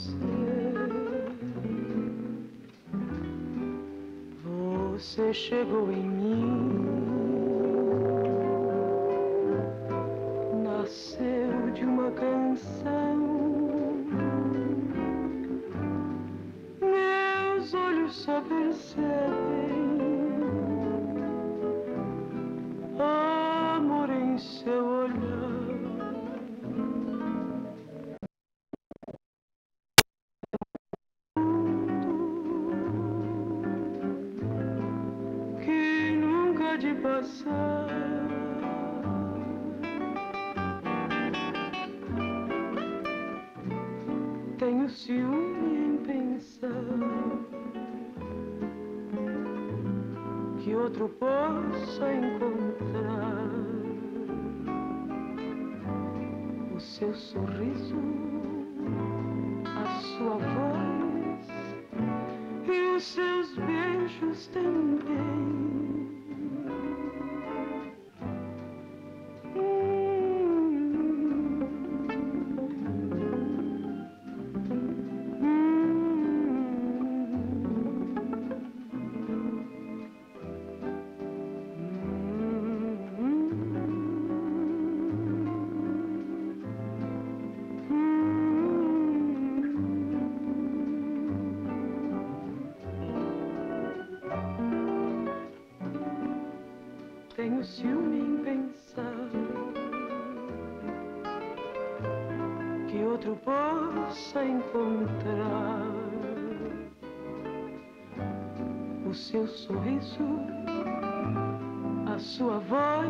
Você chegou em mim, nasceu de uma canção. Meus olhos só percebem amor em seu olhar. Que nunca de passar. Tenho ciúme em pensar que outro possa encontrar o seu sorriso, a sua voz e os seus beijos também. Tenho ciúme em pensar que outro possa encontrar o seu sorriso, a sua voz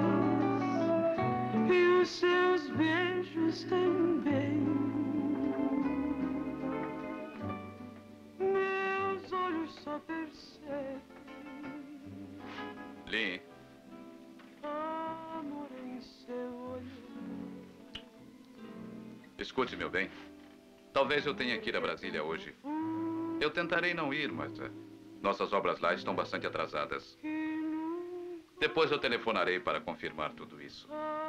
e os seus beijos também. Meus olhos só percebem Lin. amor em seu olhar. Escute, meu bem. Talvez eu tenha que ir a Brasília hoje. Eu tentarei não ir, mas nossas obras lá estão bastante atrasadas. Depois eu telefonarei para confirmar tudo isso.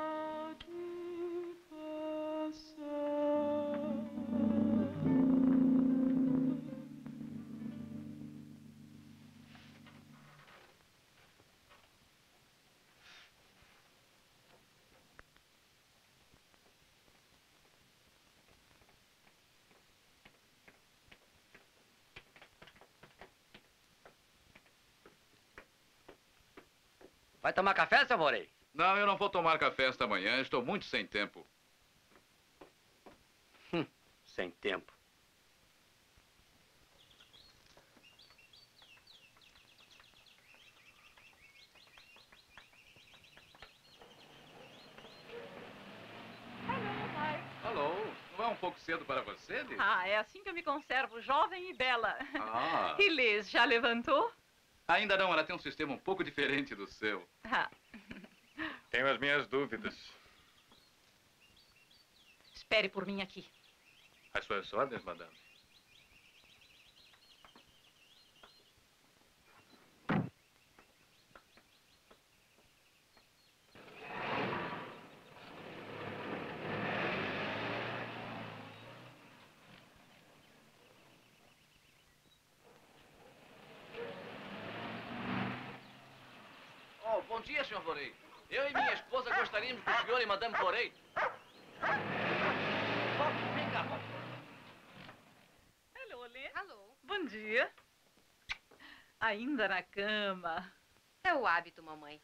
Vai tomar café, seu Morei? Não, eu não vou tomar café esta manhã. Estou muito sem tempo. Sem tempo. Alô, não é um pouco cedo para você, Liz? Ah, é assim que eu me conservo, jovem e bela. Ah. E Liz, já levantou? Ainda não, ela tem um sistema um pouco diferente do seu. Ah. Tenho as minhas dúvidas. Espere por mim aqui. As suas ordens, madame. Bom dia, Sr. Vorey. Eu e minha esposa gostaríamos que o senhor e Madame Vorey... Vem cá, Bob. Alô, Lê. Alô. Bom dia. Ainda na cama. É o hábito, mamãe.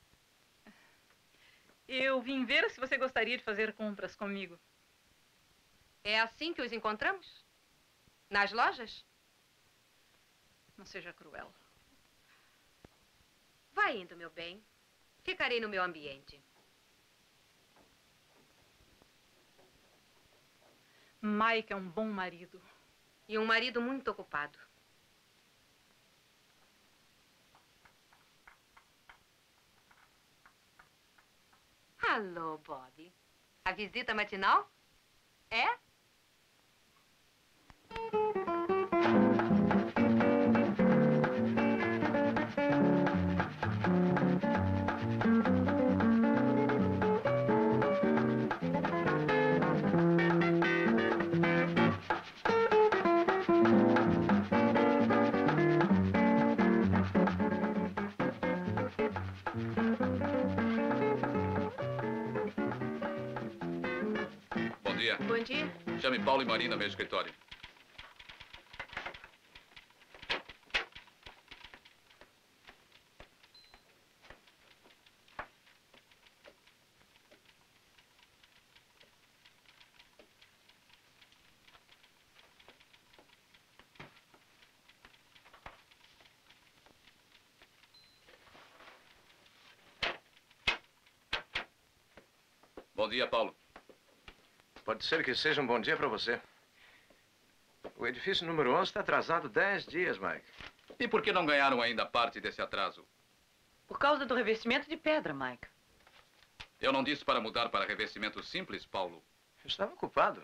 Eu vim ver se você gostaria de fazer compras comigo. É assim que os encontramos? Nas lojas? Não seja cruel. Vai indo, meu bem. Ficarei no meu ambiente. Mike é um bom marido. E um marido muito ocupado. Alô, Bob. A visita matinal? É? dia. Bom dia. Chame Paulo e Marina, meu escritório. Bom dia, Paulo. Pode ser que seja um bom dia para você. O edifício número 11 está atrasado 10 dias, Mike. E por que não ganharam ainda parte desse atraso? Por causa do revestimento de pedra, Mike. Eu não disse para mudar para revestimento simples, Paulo. Eu estava ocupado.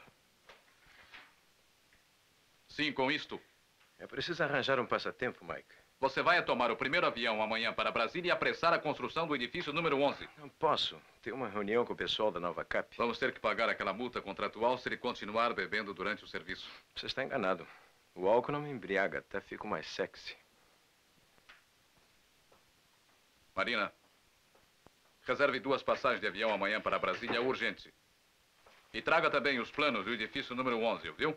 Sim, com isto. É preciso arranjar um passatempo, Mike. Você vai tomar o primeiro avião amanhã para Brasília e apressar a construção do edifício número 11. Não posso. Tenho uma reunião com o pessoal da Nova Cap. Vamos ter que pagar aquela multa contratual se ele continuar bebendo durante o serviço. Você está enganado. O álcool não me embriaga, até fico mais sexy. Marina, reserve 2 passagens de avião amanhã para Brasília, urgente. E traga também os planos do edifício número 11, viu?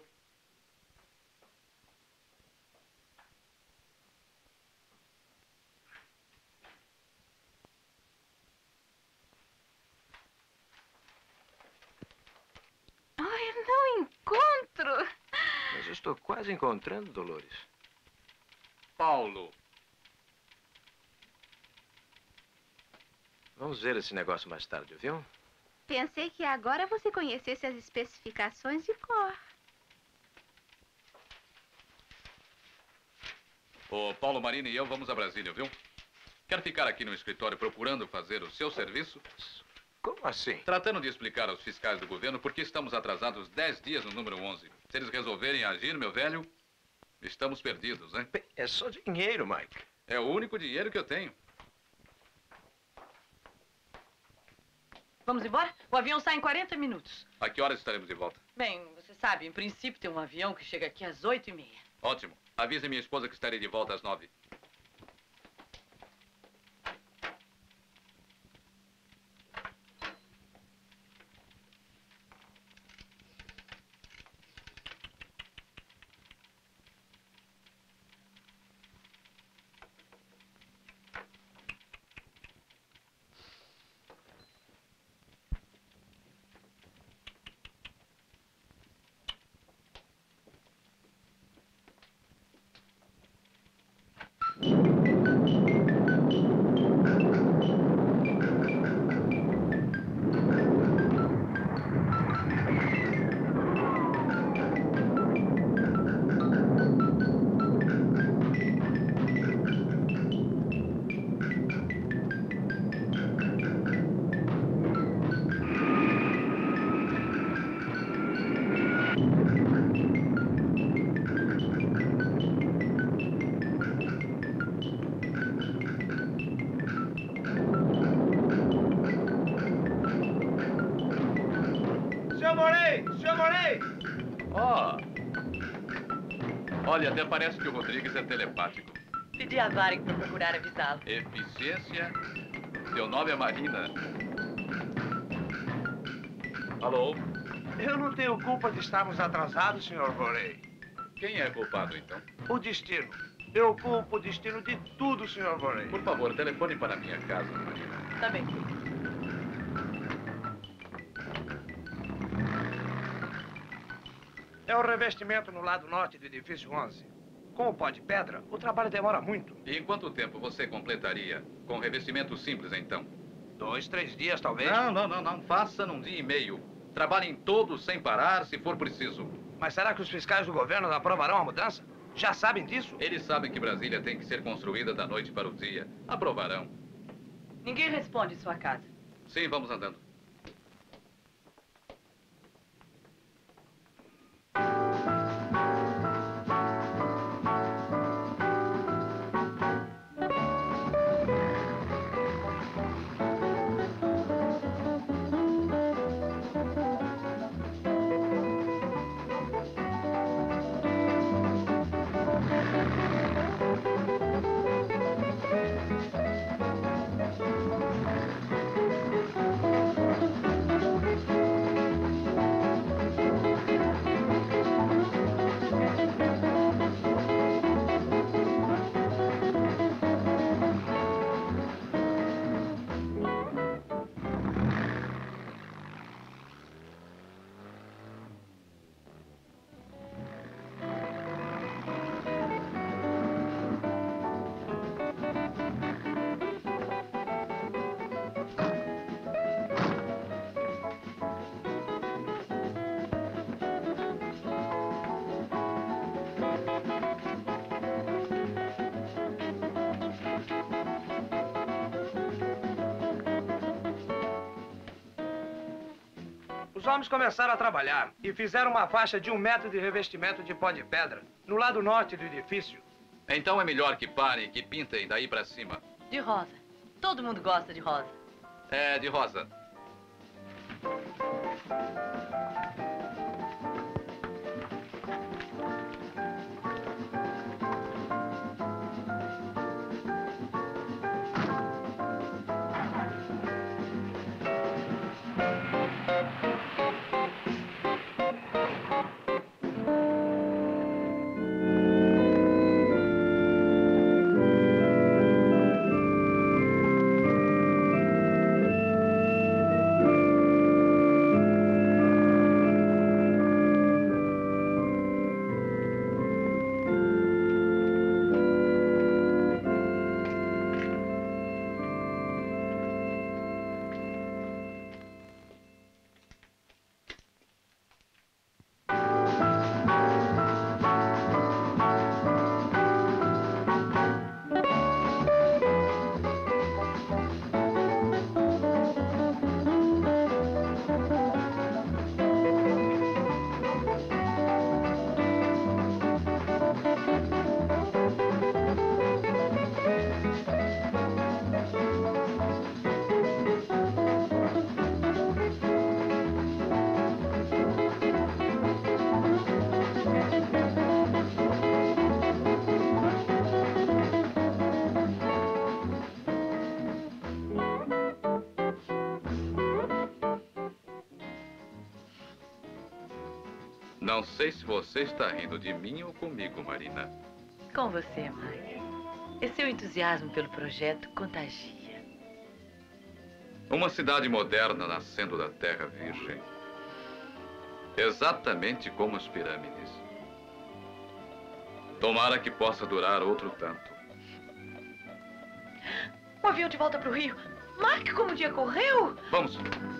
Ai, eu não encontro. Mas eu estou quase encontrando, Dolores. Paulo. Vamos ver esse negócio mais tarde, viu? Pensei que agora você conhecesse as especificações de cor. O Paulo, Marina e eu vamos a Brasília, viu? Quer ficar aqui no escritório procurando fazer o seu serviço? Como assim? Tratando de explicar aos fiscais do governo por que estamos atrasados 10 dias no número 11. Se eles resolverem agir, meu velho, estamos perdidos, hein? Bem, é só dinheiro, Mike. É o único dinheiro que eu tenho. Vamos embora? O avião sai em 40 minutos. A que horas estaremos de volta? Bem, você sabe, em princípio tem um avião que chega aqui às 8h30. Ótimo. Avise minha esposa que estarei de volta às 9. Olha, até parece que o Rodrigues é telepático. Pedi a Varig para procurar avisá-lo. Eficiência. Seu nome é Marina. Alô? Eu não tenho culpa de estarmos atrasados, Sr. Vorey. Quem é culpado, então? O destino. Eu culpo o destino de tudo, Sr. Vorey. Por favor, telefone para minha casa, Marina. Tá bem. É o revestimento no lado norte do edifício 11. Com o pó de pedra, o trabalho demora muito. E em quanto tempo você completaria? Com revestimento simples, então? 2, 3 dias, talvez. Não. Faça num dia e meio. Trabalhem todos sem parar, se for preciso. Mas será que os fiscais do governo aprovarão a mudança? Já sabem disso? Eles sabem que Brasília tem que ser construída da noite para o dia. Aprovarão. Ninguém responde em sua casa. Sim, vamos andando. Os homens começaram a trabalhar e fizeram uma faixa de 1 metro de revestimento de pó de pedra no lado norte do edifício. Então é melhor que parem, que pintem daí pra cima. De rosa. Todo mundo gosta de rosa. É, de rosa. Não sei se você está rindo de mim ou comigo, Marina. Com você, Mike. Esse seu entusiasmo pelo projeto contagia. Uma cidade moderna nascendo da terra virgem. Exatamente como as pirâmides. Tomara que possa durar outro tanto. O avião de volta para o Rio. Mike, como o dia correu! Vamos.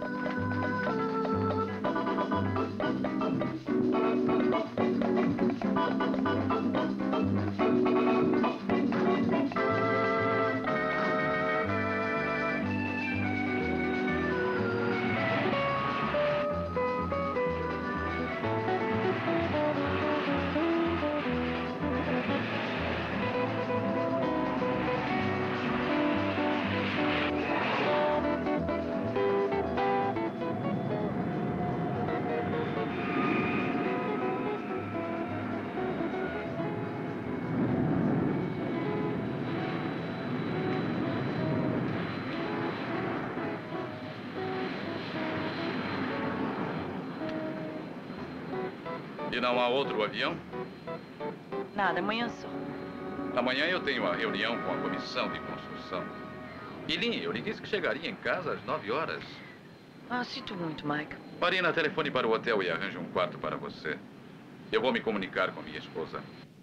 E não há outro avião? Nada, amanhã só. Amanhã eu tenho uma reunião com a comissão de construção. E Lin, eu lhe disse que chegaria em casa às 9 horas. Ah, sinto muito, Mike. Marina, telefone para o hotel e arranje um quarto para você. Eu vou me comunicar com minha esposa.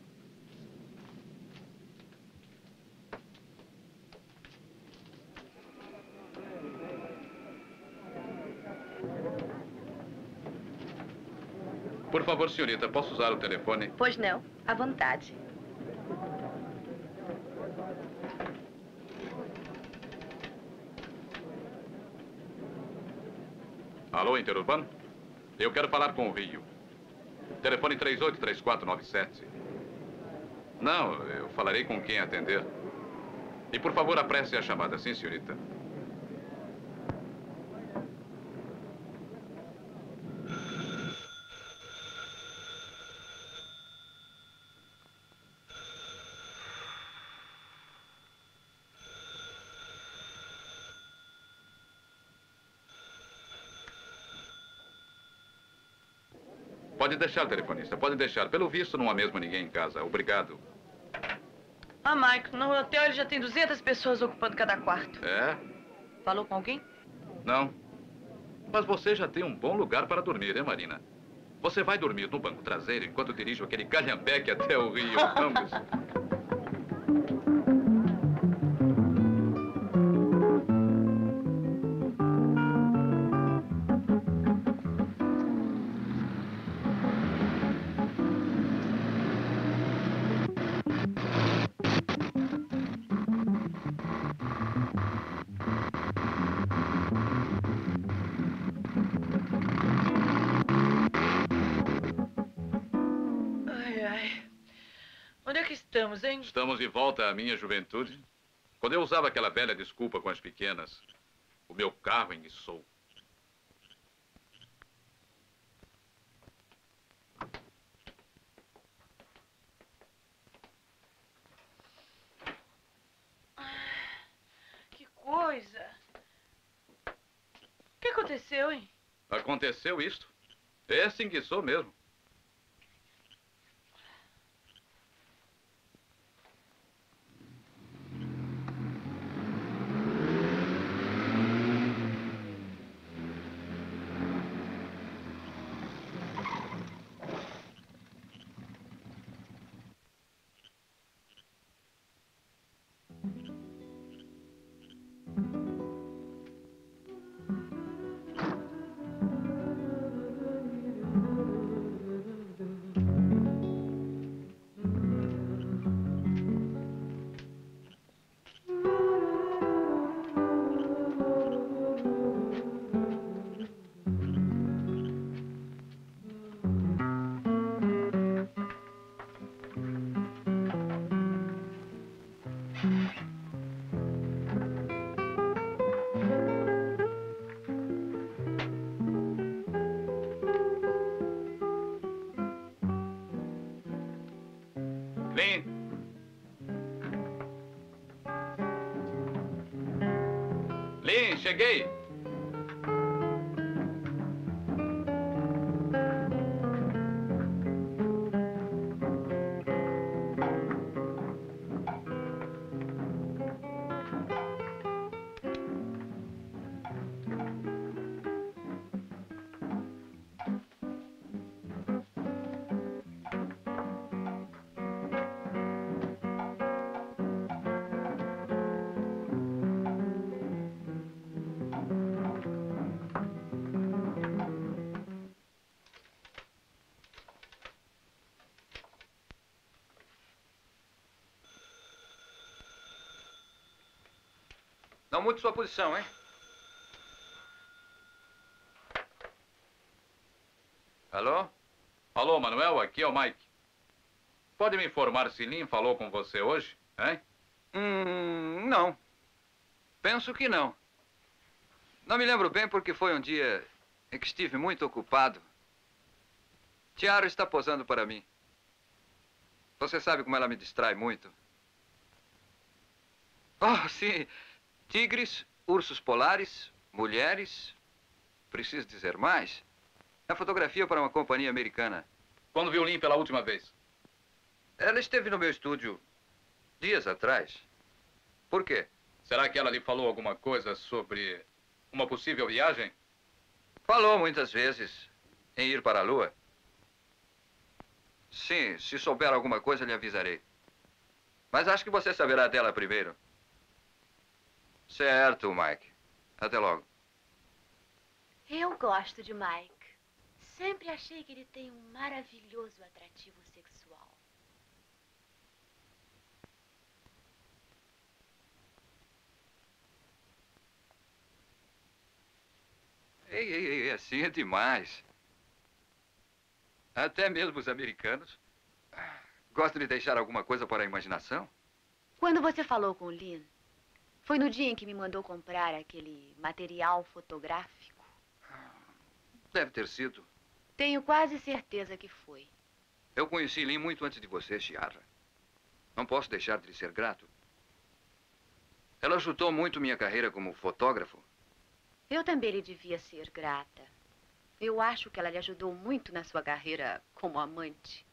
Por favor, senhorita, posso usar o telefone? Pois não, à vontade. Alô, Interurbano? Eu quero falar com o Rio. Telefone 383497. Não, eu falarei com quem atender. E, por favor, apresse a chamada, sim, senhorita. Pode deixar, telefonista, pode deixar. Pelo visto, não há mesmo ninguém em casa. Obrigado. Ah, Mike, no hotel ele já tem 200 pessoas ocupando cada quarto. É? Falou com alguém? Não. Mas você já tem um bom lugar para dormir, hein, Marina? Você vai dormir no banco traseiro enquanto dirijo aquele calhambeque até o Rio. Vamos. Ai, ai. Onde é que estamos, hein? Estamos de volta à minha juventude, quando eu usava aquela velha desculpa com as pequenas. O meu carro enguiçou. Que coisa. O que aconteceu, hein? Aconteceu isto. Esse enguiçou mesmo. Lin. Lin, cheguei. Não mude sua posição, hein? Alô? Alô, Manuel, aqui é o Mike. Pode me informar se Lin falou com você hoje, hein? Não. Penso que não. Não me lembro bem porque foi um dia em que estive muito ocupado. Tiara está posando para mim. Você sabe como ela me distrai muito. Oh, sim. Tigres, ursos polares, mulheres. Preciso dizer mais. É fotografia para uma companhia americana. Quando viu Lin pela última vez? Ela esteve no meu estúdio dias atrás. Por quê? Será que ela lhe falou alguma coisa sobre uma possível viagem? Falou muitas vezes em ir para a Lua. Sim, se souber alguma coisa, lhe avisarei. Mas acho que você saberá dela primeiro. Certo, Mike. Até logo. Eu gosto de Mike. Sempre achei que ele tem um maravilhoso atrativo sexual. Ei, assim é demais. Até mesmo os americanos gostam de deixar alguma coisa para a imaginação. Quando você falou com o Lin, foi no dia em que me mandou comprar aquele material fotográfico? Deve ter sido. Tenho quase certeza que foi. Eu conheci Lin muito antes de você, Chiara. Não posso deixar de lhe ser grato. Ela ajudou muito minha carreira como fotógrafo. Eu também lhe devia ser grata. Eu acho que ela lhe ajudou muito na sua carreira como amante.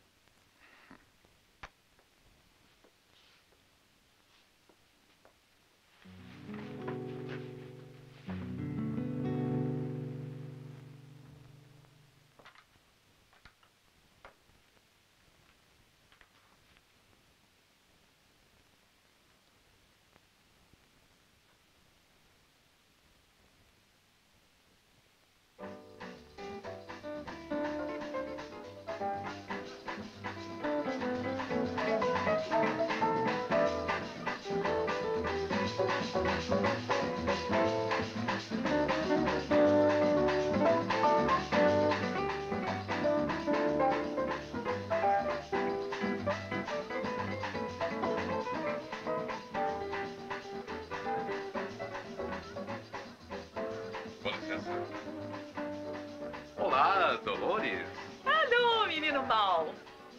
Dolores. Alô, menino mau.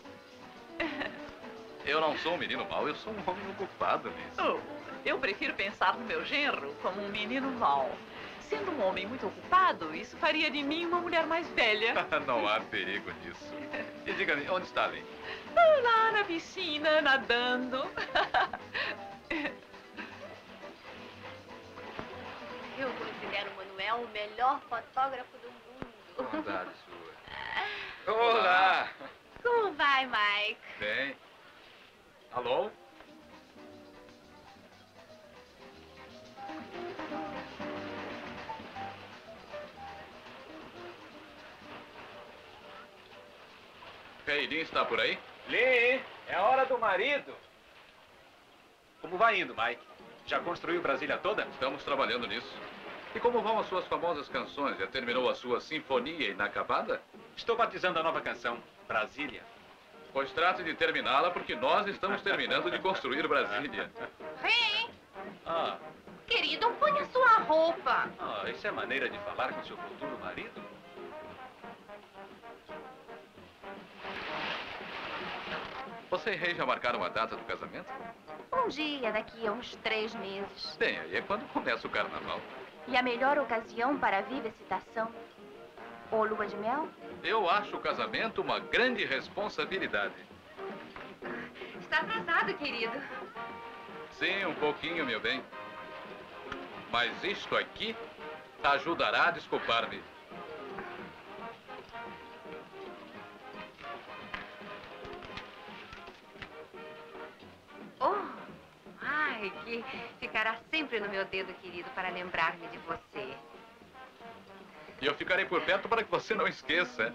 Eu não sou um menino mau, eu sou um homem ocupado, Liz. Oh, eu prefiro pensar no meu genro como um menino mau. Sendo um homem muito ocupado, isso faria de mim uma mulher mais velha. Não há perigo nisso. E diga-me, onde está Lynn? Lá na piscina, nadando. Eu considero o Manuel o melhor fotógrafo do mundo. Bondade sua. Olá! Como vai, Mike? Bem. Alô? Hey, Lynn está por aí? Lee, é hora do marido. Como vai indo, Mike? Já construiu Brasília toda? Estamos trabalhando nisso. E como vão as suas famosas canções? Já terminou a sua sinfonia inacabada? Estou batizando a nova canção, Brasília. Pois trate de terminá-la, porque nós estamos terminando de construir Brasília. Hey, Ah, querido, ponha sua roupa. isso é maneira de falar com seu futuro marido? Você e Rei já marcaram a data do casamento? Um dia, daqui a uns 3 meses. Bem, aí é quando começa o carnaval. E a melhor ocasião para a viva excitação? Ou lua de mel? Eu acho o casamento uma grande responsabilidade. Está atrasado, querido. Sim, um pouquinho, meu bem. Mas isto aqui ajudará a desculpar-me. Oh, Mike, ficará sempre no meu dedo, querido, para lembrar-me de você. E eu ficarei por perto para que você não esqueça.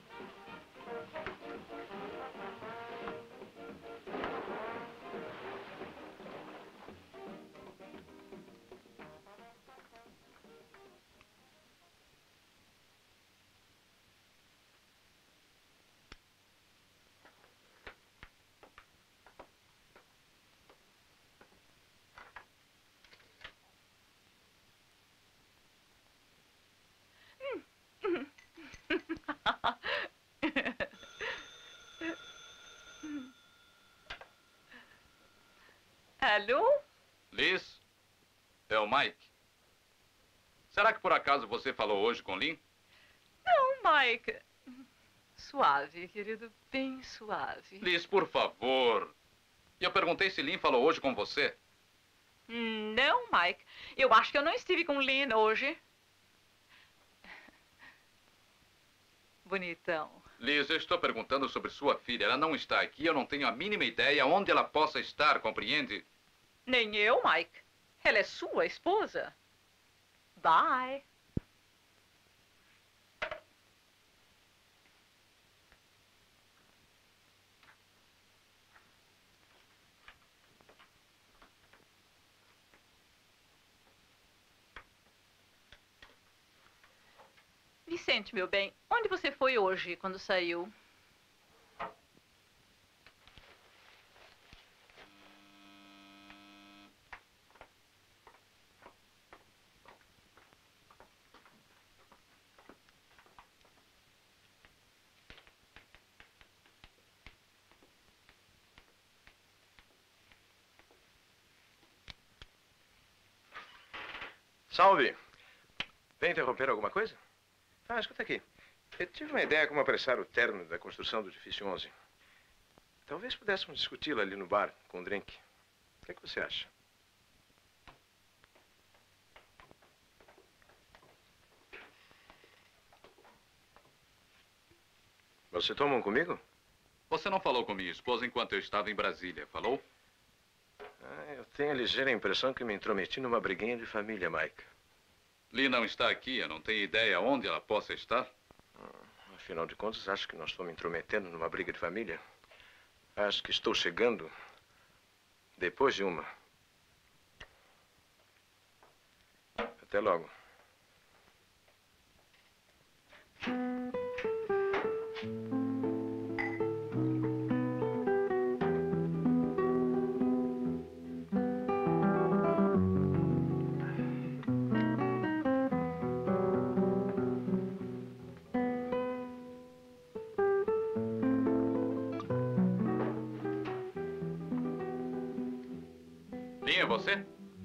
Alô? Liz, é o Mike. Será que por acaso você falou hoje com Lynn? Não, Mike. Suave, querido, bem suave. Liz, por favor. Eu perguntei se Lynn falou hoje com você. Não, Mike. Eu acho que eu não estive com Lynn hoje. Bonitão. Liz, eu estou perguntando sobre sua filha. Ela não está aqui. Eu não tenho a mínima ideia onde ela possa estar, compreende? Nem eu, Mike. Ela é sua esposa. Bye. Vicente, meu bem, onde você foi hoje quando saiu? Salve! Vem interromper alguma coisa? Ah, escuta aqui. Eu tive uma ideia como apressar o término da construção do edifício 11. Talvez pudéssemos discuti-la ali no bar, com um drink. O que é que você acha? Você toma um comigo? Você não falou com minha esposa enquanto eu estava em Brasília, falou? Eu tenho a ligeira impressão que me intrometi numa briguinha de família, Mike. Lee não está aqui, eu não tenho ideia onde ela possa estar. Afinal de contas, acho que não estou me intrometendo numa briga de família. Acho que estou chegando depois de uma. Até logo. Lin, é você?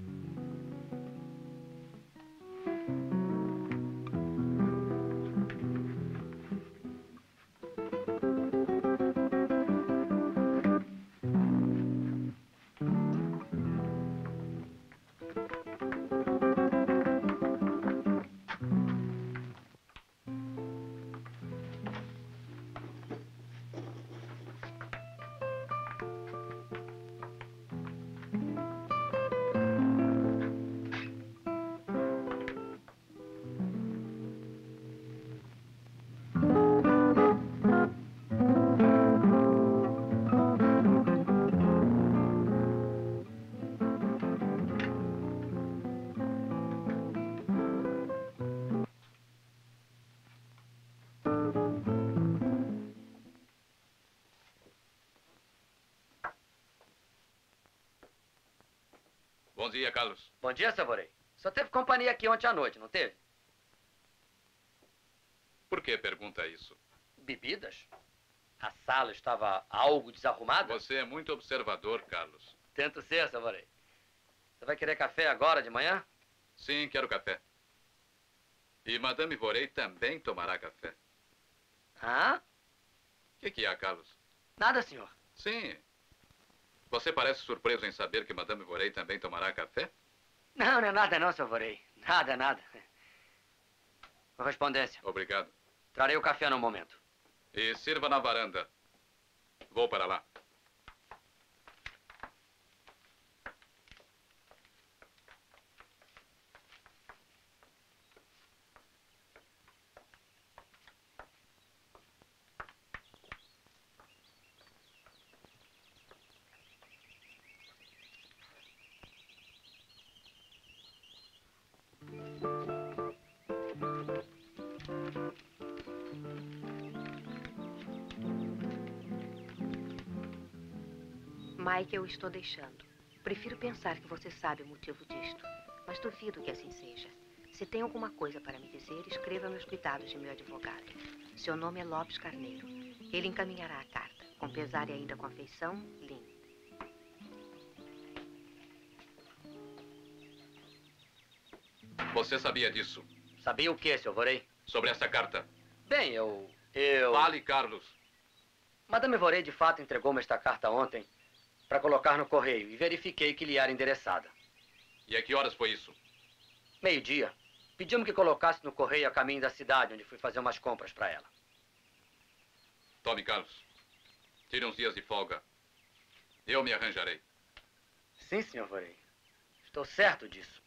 Bom dia, Carlos. Bom dia, Savorei. Só teve companhia aqui ontem à noite, não teve? Por que pergunta isso? Bebidas? A sala estava algo desarrumada? Você é muito observador, Carlos. Tento ser, Savorei. Você vai querer café agora, de manhã? Sim, quero café. E Madame Vorey também tomará café. Ah? O que há, Carlos? Nada, senhor. Sim. Você parece surpreso em saber que Madame Vorey também tomará café? Não, não é nada não, Savorei. Nada, nada. Correspondência. Obrigado. Trarei o café num momento. E sirva na varanda. Vou para lá. Mike, eu estou deixando. Prefiro pensar que você sabe o motivo disto, mas duvido que assim seja. Se tem alguma coisa para me dizer, escreva meus cuidados de meu advogado. Seu nome é Lopes Carneiro. Ele encaminhará a carta. Com pesar e ainda com afeição, Lin. Você sabia disso? Sabia o quê, seu Vorey? Sobre essa carta? Bem, eu... Fale, Carlos. Madame Vorey, de fato, entregou-me esta carta ontem para colocar no correio e verifiquei que lhe era endereçada. E a que horas foi isso? Meio-dia. Pediu-me que colocasse no correio a caminho da cidade, onde fui fazer umas compras para ela. Tome, Carlos. Tire uns dias de folga. Eu me arranjarei. Sim, senhor Vorey. Estou certo disso.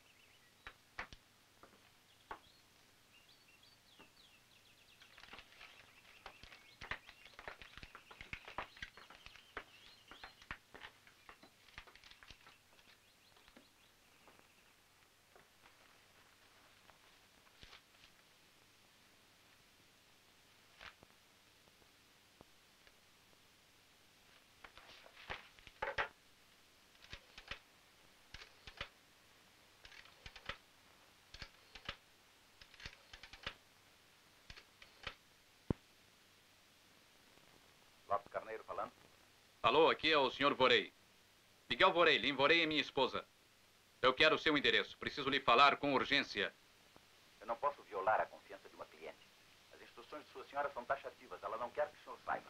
Lopes Carneiro falando. Alô, aqui é o Sr. Vorey. Miguel Vorey, Lin Vorey é minha esposa. Eu quero o seu endereço. Preciso lhe falar com urgência. Eu não posso violar a confiança de uma cliente. As instruções de sua senhora são taxativas. Ela não quer que o senhor saiba.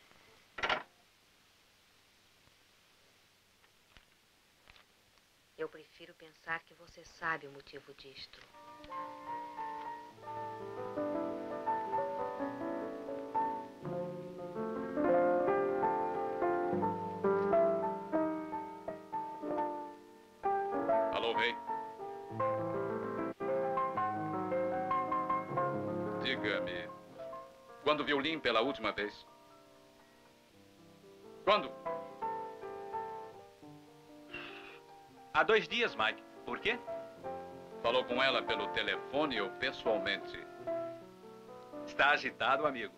Eu prefiro pensar que você sabe o motivo disto. Alô, Rei. Diga-me, quando viu Lin pela última vez? Quando? Há 2 dias, Mike. Por quê? Falou com ela pelo telefone ou pessoalmente? Está agitado, amigo.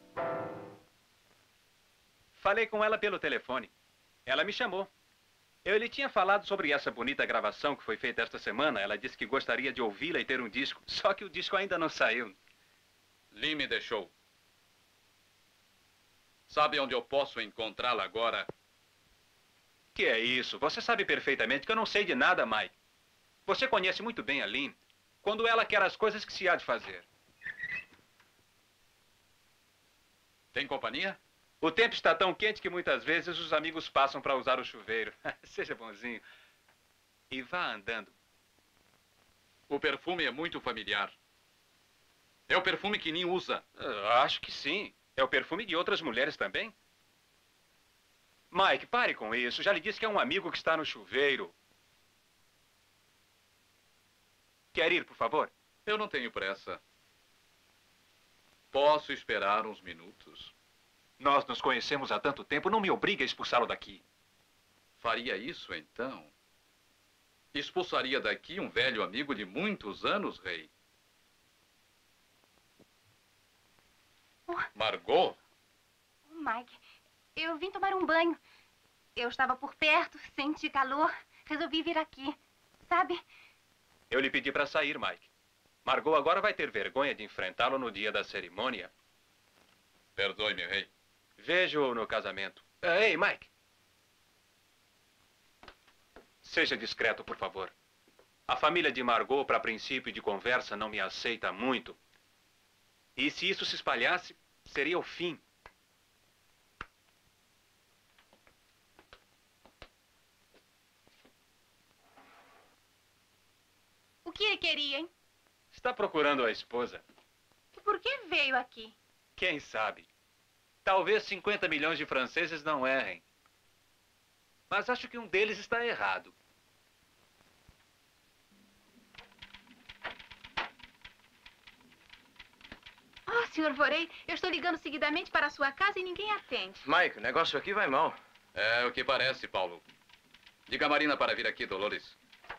Falei com ela pelo telefone. Ela me chamou. Eu lhe tinha falado sobre essa bonita gravação que foi feita esta semana. Ela disse que gostaria de ouvi-la e ter um disco. Só que o disco ainda não saiu. Lin me deixou. Sabe onde eu posso encontrá-la agora? Que é isso? Você sabe perfeitamente que eu não sei de nada, Mike. Você conhece muito bem a Lynn. Quando ela quer as coisas que se há de fazer. Tem companhia? O tempo está tão quente que muitas vezes os amigos passam para usar o chuveiro. Seja bonzinho. E vá andando. O perfume é muito familiar. É o perfume que Lynn usa. Acho que sim. É o perfume de outras mulheres também. Mike, pare com isso. Já lhe disse que é um amigo que está no chuveiro. Quer ir, por favor? Eu não tenho pressa. Posso esperar uns minutos. Nós nos conhecemos há tanto tempo, não me obrigue a expulsá-lo daqui. Faria isso, então? Expulsaria daqui um velho amigo de muitos anos, Rei? Margot? Mike, eu vim tomar um banho. Eu estava por perto, senti calor, resolvi vir aqui. Sabe? Eu lhe pedi para sair, Mike. Margot agora vai ter vergonha de enfrentá-lo no dia da cerimônia. Perdoe-me, Rei. Vejo-o no casamento. Ei, Mike. Seja discreto, por favor. A família de Margot, para princípio de conversa, não me aceita muito. E se isso se espalhasse, seria o fim. O que ele queria, hein? Está procurando a esposa. E por que veio aqui? Quem sabe? Talvez 50 milhões de franceses não errem. Mas acho que um deles está errado. Oh, Sr. Vorey, eu estou ligando seguidamente para a sua casa e ninguém atende. Mike, o negócio aqui vai mal. É o que parece, Paulo. Diga a Marina para vir aqui, Dolores.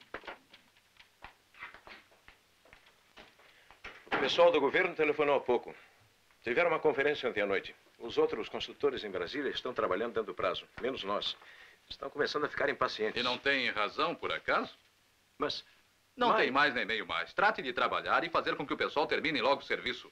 O pessoal do governo telefonou há pouco. Tiveram uma conferência ontem à noite. Os outros consultores em Brasília estão trabalhando dentro do prazo, menos nós. Estão começando a ficar impacientes. E não tem razão, por acaso? Mas... Não tem mais nem meio mais. Trate de trabalhar e fazer com que o pessoal termine logo o serviço.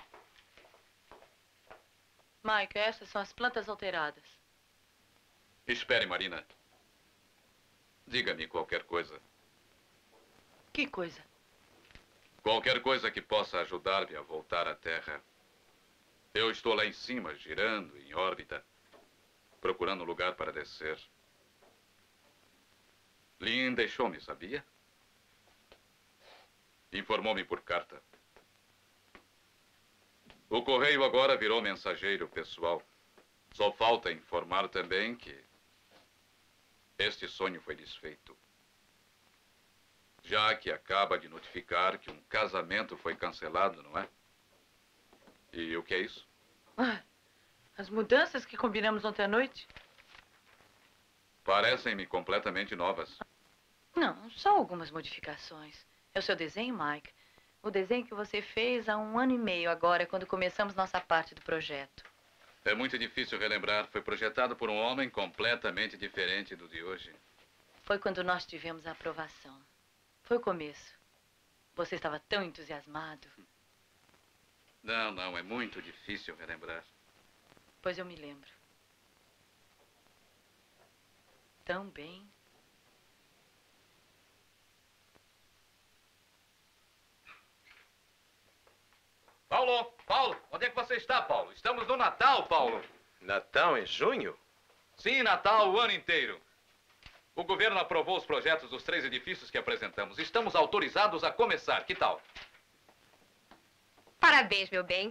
Mike, essas são as plantas alteradas. Espere, Marina. Diga-me qualquer coisa. Que coisa? Qualquer coisa que possa ajudar-me a voltar à Terra. Eu estou lá em cima, girando em órbita, procurando um lugar para descer. Lynn deixou-me, sabia? Informou-me por carta. O correio agora virou mensageiro pessoal. Só falta informar também que este sonho foi desfeito. Já que acaba de notificar que um casamento foi cancelado, não é? E o que é isso? As mudanças que combinamos ontem à noite? Parecem-me completamente novas. Não, só algumas modificações. É o seu desenho, Mike. O desenho que você fez há 1 ano e meio agora, quando começamos nossa parte do projeto. É muito difícil relembrar. Foi projetado por um homem completamente diferente do de hoje. Foi quando nós tivemos a aprovação. Foi o começo. Você estava tão entusiasmado. Não, é muito difícil relembrar. Pois eu me lembro. Tão bem. Paulo, onde é que você está, Paulo? Estamos no Natal, Paulo. Natal em junho? Sim, Natal o ano inteiro. O governo aprovou os projetos dos 3 edifícios que apresentamos. Estamos autorizados a começar. Que tal? Parabéns, meu bem.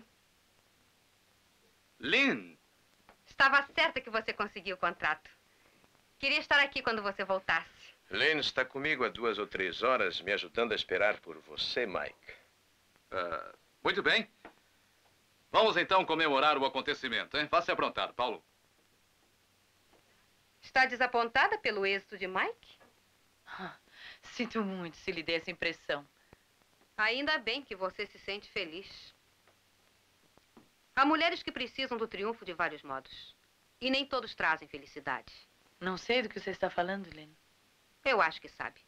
Lynn. Estava certa que você conseguiu o contrato. Queria estar aqui quando você voltasse. Lynn está comigo há 2 ou 3 horas, me ajudando a esperar por você, Mike. Muito bem. Vamos então comemorar o acontecimento, hein? Vá se aprontar, Paulo. Está desapontada pelo êxito de Mike? Sinto muito se lhe dê essa impressão. Ainda bem que você se sente feliz. Há mulheres que precisam do triunfo de vários modos. E nem todos trazem felicidade. Não sei do que você está falando, Lynn. Eu acho que sabe.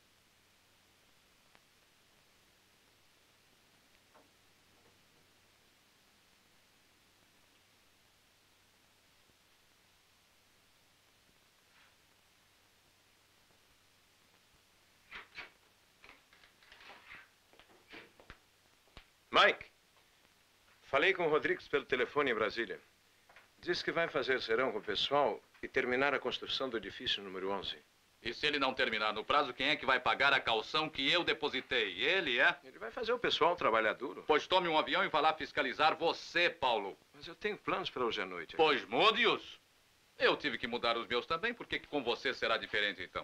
Mike, falei com o Rodrigues pelo telefone em Brasília. Disse que vai fazer serão com o pessoal e terminar a construção do edifício número 11. E se ele não terminar no prazo, quem é que vai pagar a calção que eu depositei? Ele, é? Ele vai fazer o pessoal trabalhar duro. Pois tome um avião e vá lá fiscalizar você, Paulo. Mas eu tenho planos para hoje à noite. Pois mude-os. Eu tive que mudar os meus também, por que com você será diferente, então?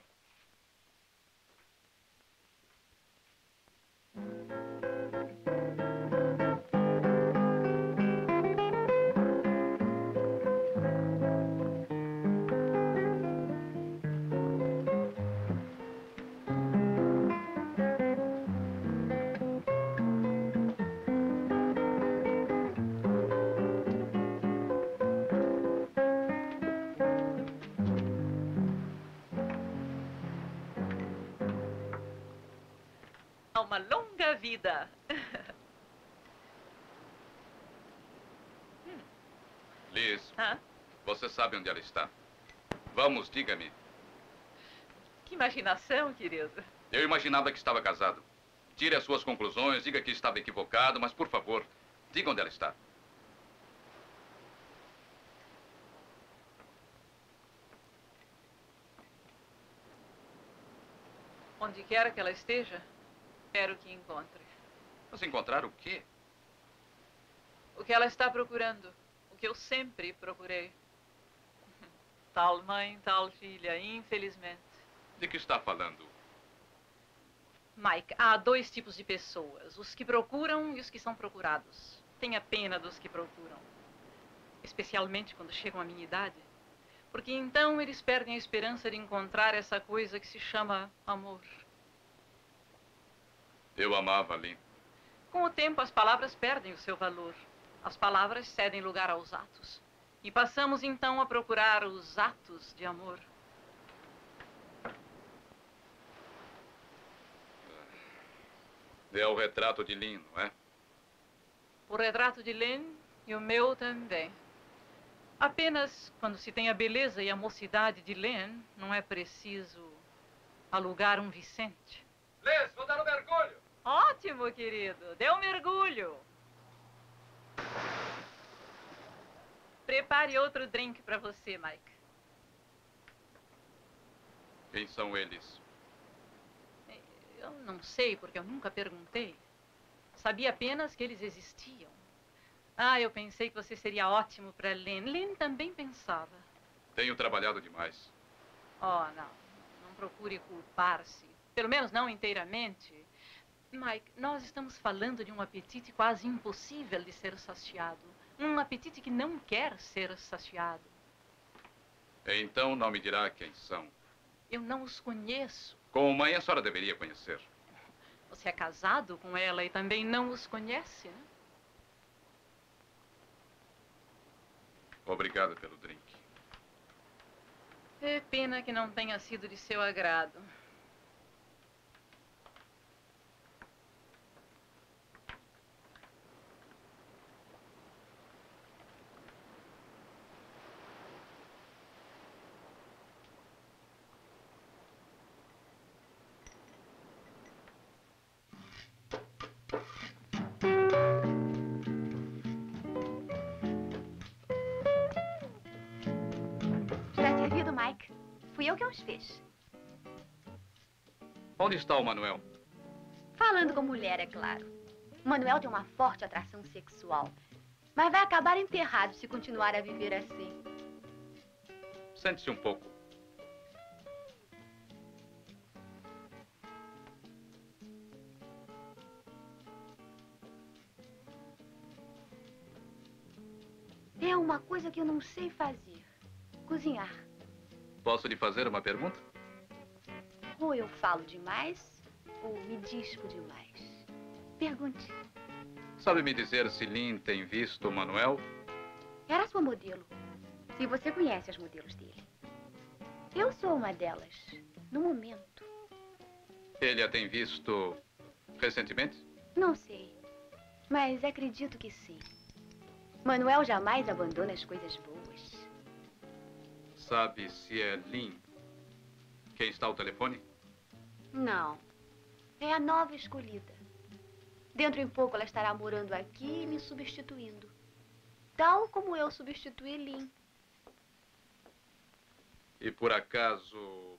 Uma longa vida. Liz, você sabe onde ela está. Vamos, diga-me. Que imaginação, querido. Eu imaginava que estava casado. Tire as suas conclusões, diga que estava equivocado, mas, por favor, diga onde ela está. Onde quer que ela esteja, quero que encontre. Mas encontrar o quê? O que ela está procurando. O que eu sempre procurei. Tal mãe, tal filha, infelizmente. De que está falando? Mike, há dois tipos de pessoas. Os que procuram e os que são procurados. Tenha pena dos que procuram. Especialmente quando chegam à minha idade. Porque então eles perdem a esperança de encontrar essa coisa que se chama amor. Eu amava Lynn. Com o tempo, as palavras perdem o seu valor. As palavras cedem lugar aos atos. E passamos, então, a procurar os atos de amor. É o retrato de Lynn, não é? O retrato de Lynn e o meu também. Apenas, quando se tem a beleza e a mocidade de Lynn, não é preciso alugar um Vicente. Liz, vou dar um mergulho. Ótimo, querido. Dê um mergulho. Prepare outro drink para você, Mike. Quem são eles? Eu não sei, porque eu nunca perguntei. Sabia apenas que eles existiam. Ah, eu pensei que você seria ótimo para Lynn. Lynn também pensava. Tenho trabalhado demais. Oh, não. Não procure culpar-se. Pelo menos não inteiramente. Mike, nós estamos falando de um apetite quase impossível de ser saciado. Um apetite que não quer ser saciado. Então não me dirá quem são. Eu não os conheço. Como mãe, a senhora deveria conhecer. Você é casado com ela e também não os conhece, né? Obrigado pelo drink. É pena que não tenha sido de seu agrado. Mike. Fui eu que os fiz. Onde está o Manuel? Falando com mulher, é claro. O Manuel tem uma forte atração sexual. Mas vai acabar enterrado se continuar a viver assim. Sente-se um pouco. É uma coisa que eu não sei fazer. Cozinhar. Posso lhe fazer uma pergunta? Ou eu falo demais, ou me dispo demais. Pergunte. Sabe me dizer se Lynn tem visto o Manuel? Era sua modelo. Se você conhece as modelos dele. Eu sou uma delas, no momento. Ele a tem visto recentemente? Não sei, mas acredito que sim. Manuel jamais abandona as coisas boas. Sabe se é Lynn quem está ao telefone? Não, é a nova escolhida. Dentro em pouco ela estará morando aqui e me substituindo. Tal como eu substituí Lynn. E por acaso...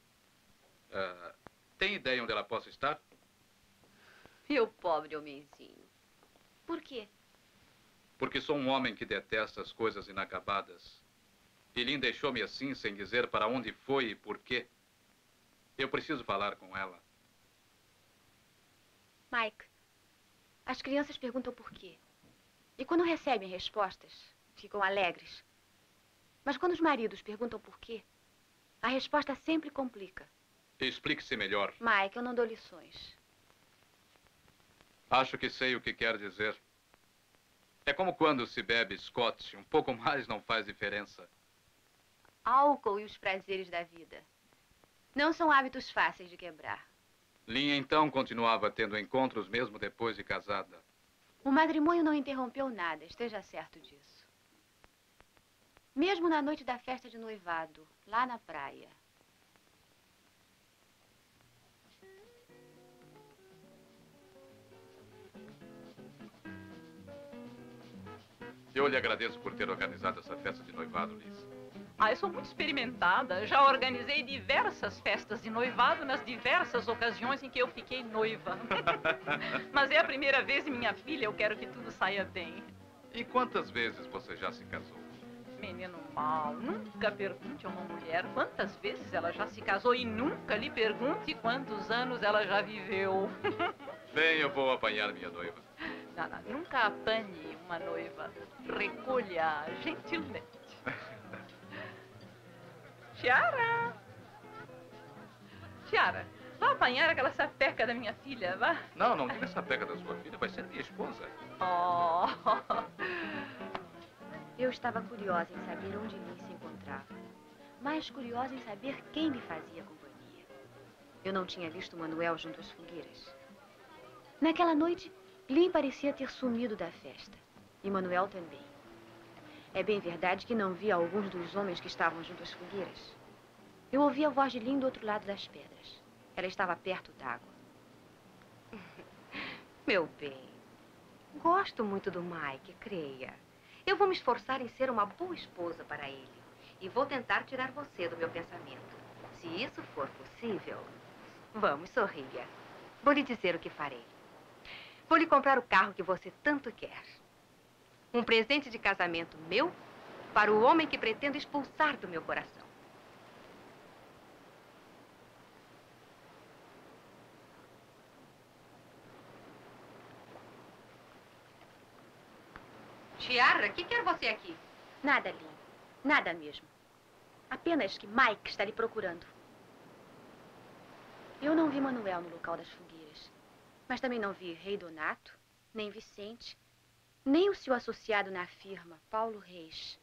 tem ideia onde ela possa estar? Meu pobre homenzinho. Por quê? Porque sou um homem que detesta as coisas inacabadas. E Lynn deixou-me assim, sem dizer para onde foi e por quê. Eu preciso falar com ela. Mike, as crianças perguntam por quê. E quando recebem respostas, ficam alegres. Mas quando os maridos perguntam por quê, a resposta sempre complica. Explique-se melhor. Mike, eu não dou lições. Acho que sei o que quer dizer. É como quando se bebe Scotch. Um pouco mais não faz diferença. Álcool e os prazeres da vida não são hábitos fáceis de quebrar. Lynn, então, continuava tendo encontros mesmo depois de casada. O matrimônio não interrompeu nada, esteja certo disso. Mesmo na noite da festa de noivado, lá na praia. Eu lhe agradeço por ter organizado essa festa de noivado, Liz. Eu sou muito experimentada. Já organizei diversas festas de noivado nas diversas ocasiões em que eu fiquei noiva. Mas é a primeira vez em minha filha, eu quero que tudo saia bem. E quantas vezes você já se casou? Menino mau, nunca pergunte a uma mulher quantas vezes ela já se casou e nunca lhe pergunte quantos anos ela já viveu. Bem, eu vou apanhar minha noiva. Não, nunca apanhe uma noiva. Recolha gentilmente. Tiara! Tiara, vá apanhar aquela sapeca da minha filha, vá. Não diga sapeca da sua filha, vai ser minha esposa. Oh! Eu estava curiosa em saber onde Lynn se encontrava. Mais curiosa em saber quem me fazia companhia. Eu não tinha visto Manuel junto às fogueiras. Naquela noite, Lynn parecia ter sumido da festa. E Manuel também. É bem verdade que não vi alguns dos homens que estavam junto às fogueiras. Eu ouvi a voz de Lynn do outro lado das pedras. Ela estava perto d'água. Meu bem, gosto muito do Mike, creia. Eu vou me esforçar em ser uma boa esposa para ele. E vou tentar tirar você do meu pensamento. Se isso for possível, vamos, sorria. Vou lhe dizer o que farei. Vou lhe comprar o carro que você tanto quer. Um presente de casamento meu para o homem que pretendo expulsar do meu coração. Tiara, o que quer você aqui? Nada, Lynn. Nada mesmo. Apenas que Mike está lhe procurando. Eu não vi Manuel no local das fogueiras. Mas também não vi Rei Donato, nem Vicente, nem o seu associado na firma, Paulo Reis.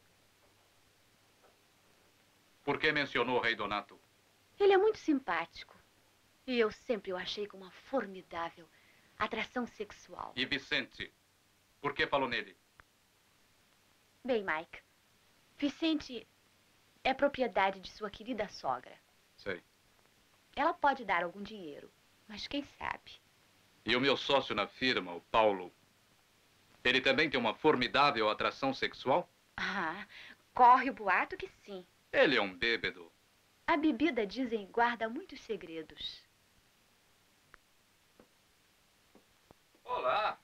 Por que mencionou o Rei Donato? Ele é muito simpático. E eu sempre o achei com uma formidável atração sexual. E Vicente? Por que falou nele? Bem, Mike, Vicente é propriedade de sua querida sogra. Sei. Ela pode dar algum dinheiro, mas quem sabe? E o meu sócio na firma, o Paulo, ele também tem uma formidável atração sexual? Ah, corre o boato que sim. Ele é um bêbado. A bebida, dizem, guarda muitos segredos. Olá.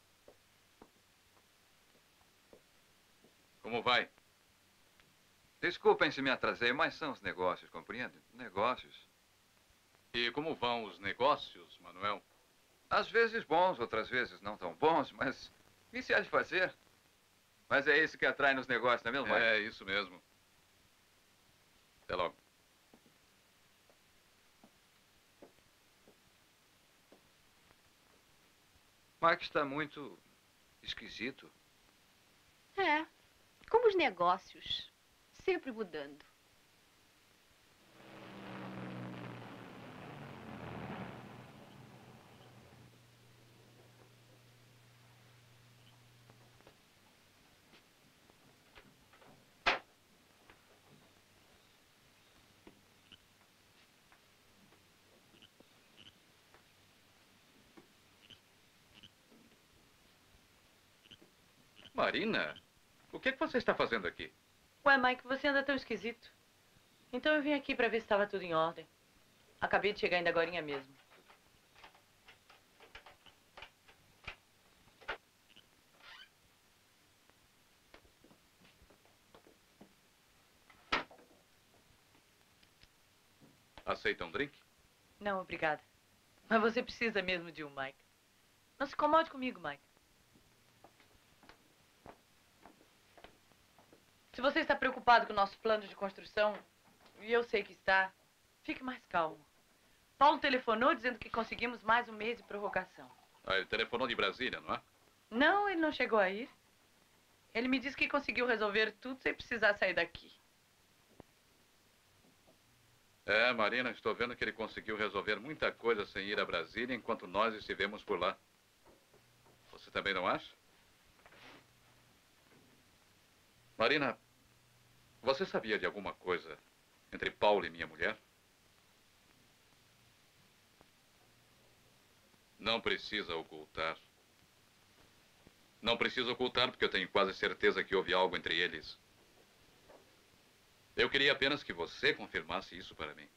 Como vai? Desculpem se me atrasei, mas são os negócios, compreende? Negócios. E como vão os negócios, Manuel? Às vezes bons, outras vezes não tão bons, mas o que se há de fazer? Mas é isso que atrai nos negócios, não é mesmo, Mike? É, isso mesmo. Até logo. Mike está muito esquisito. É, como os negócios, sempre mudando. Marina, o que é que você está fazendo aqui? Ué, Mike, você anda tão esquisito. Então eu vim aqui pra ver se estava tudo em ordem. Acabei de chegar ainda agorinha mesmo. Aceita um drink? Não, obrigada. Mas você precisa mesmo de um, Mike. Não se incomode comigo, Mike. Se você está preocupado com o nosso plano de construção, e eu sei que está, fique mais calmo. Paulo telefonou dizendo que conseguimos mais um mês de prorrogação. Ah, ele telefonou de Brasília, não é? Não, ele não chegou a ir. Ele me disse que conseguiu resolver tudo sem precisar sair daqui. É, Marina, estou vendo que ele conseguiu resolver muita coisa sem ir a Brasília enquanto nós estivemos por lá. Você também não acha? Marina, você sabia de alguma coisa entre Paulo e minha mulher? Não precisa ocultar. Não precisa ocultar porque eu tenho quase certeza que houve algo entre eles. Eu queria apenas que você confirmasse isso para mim.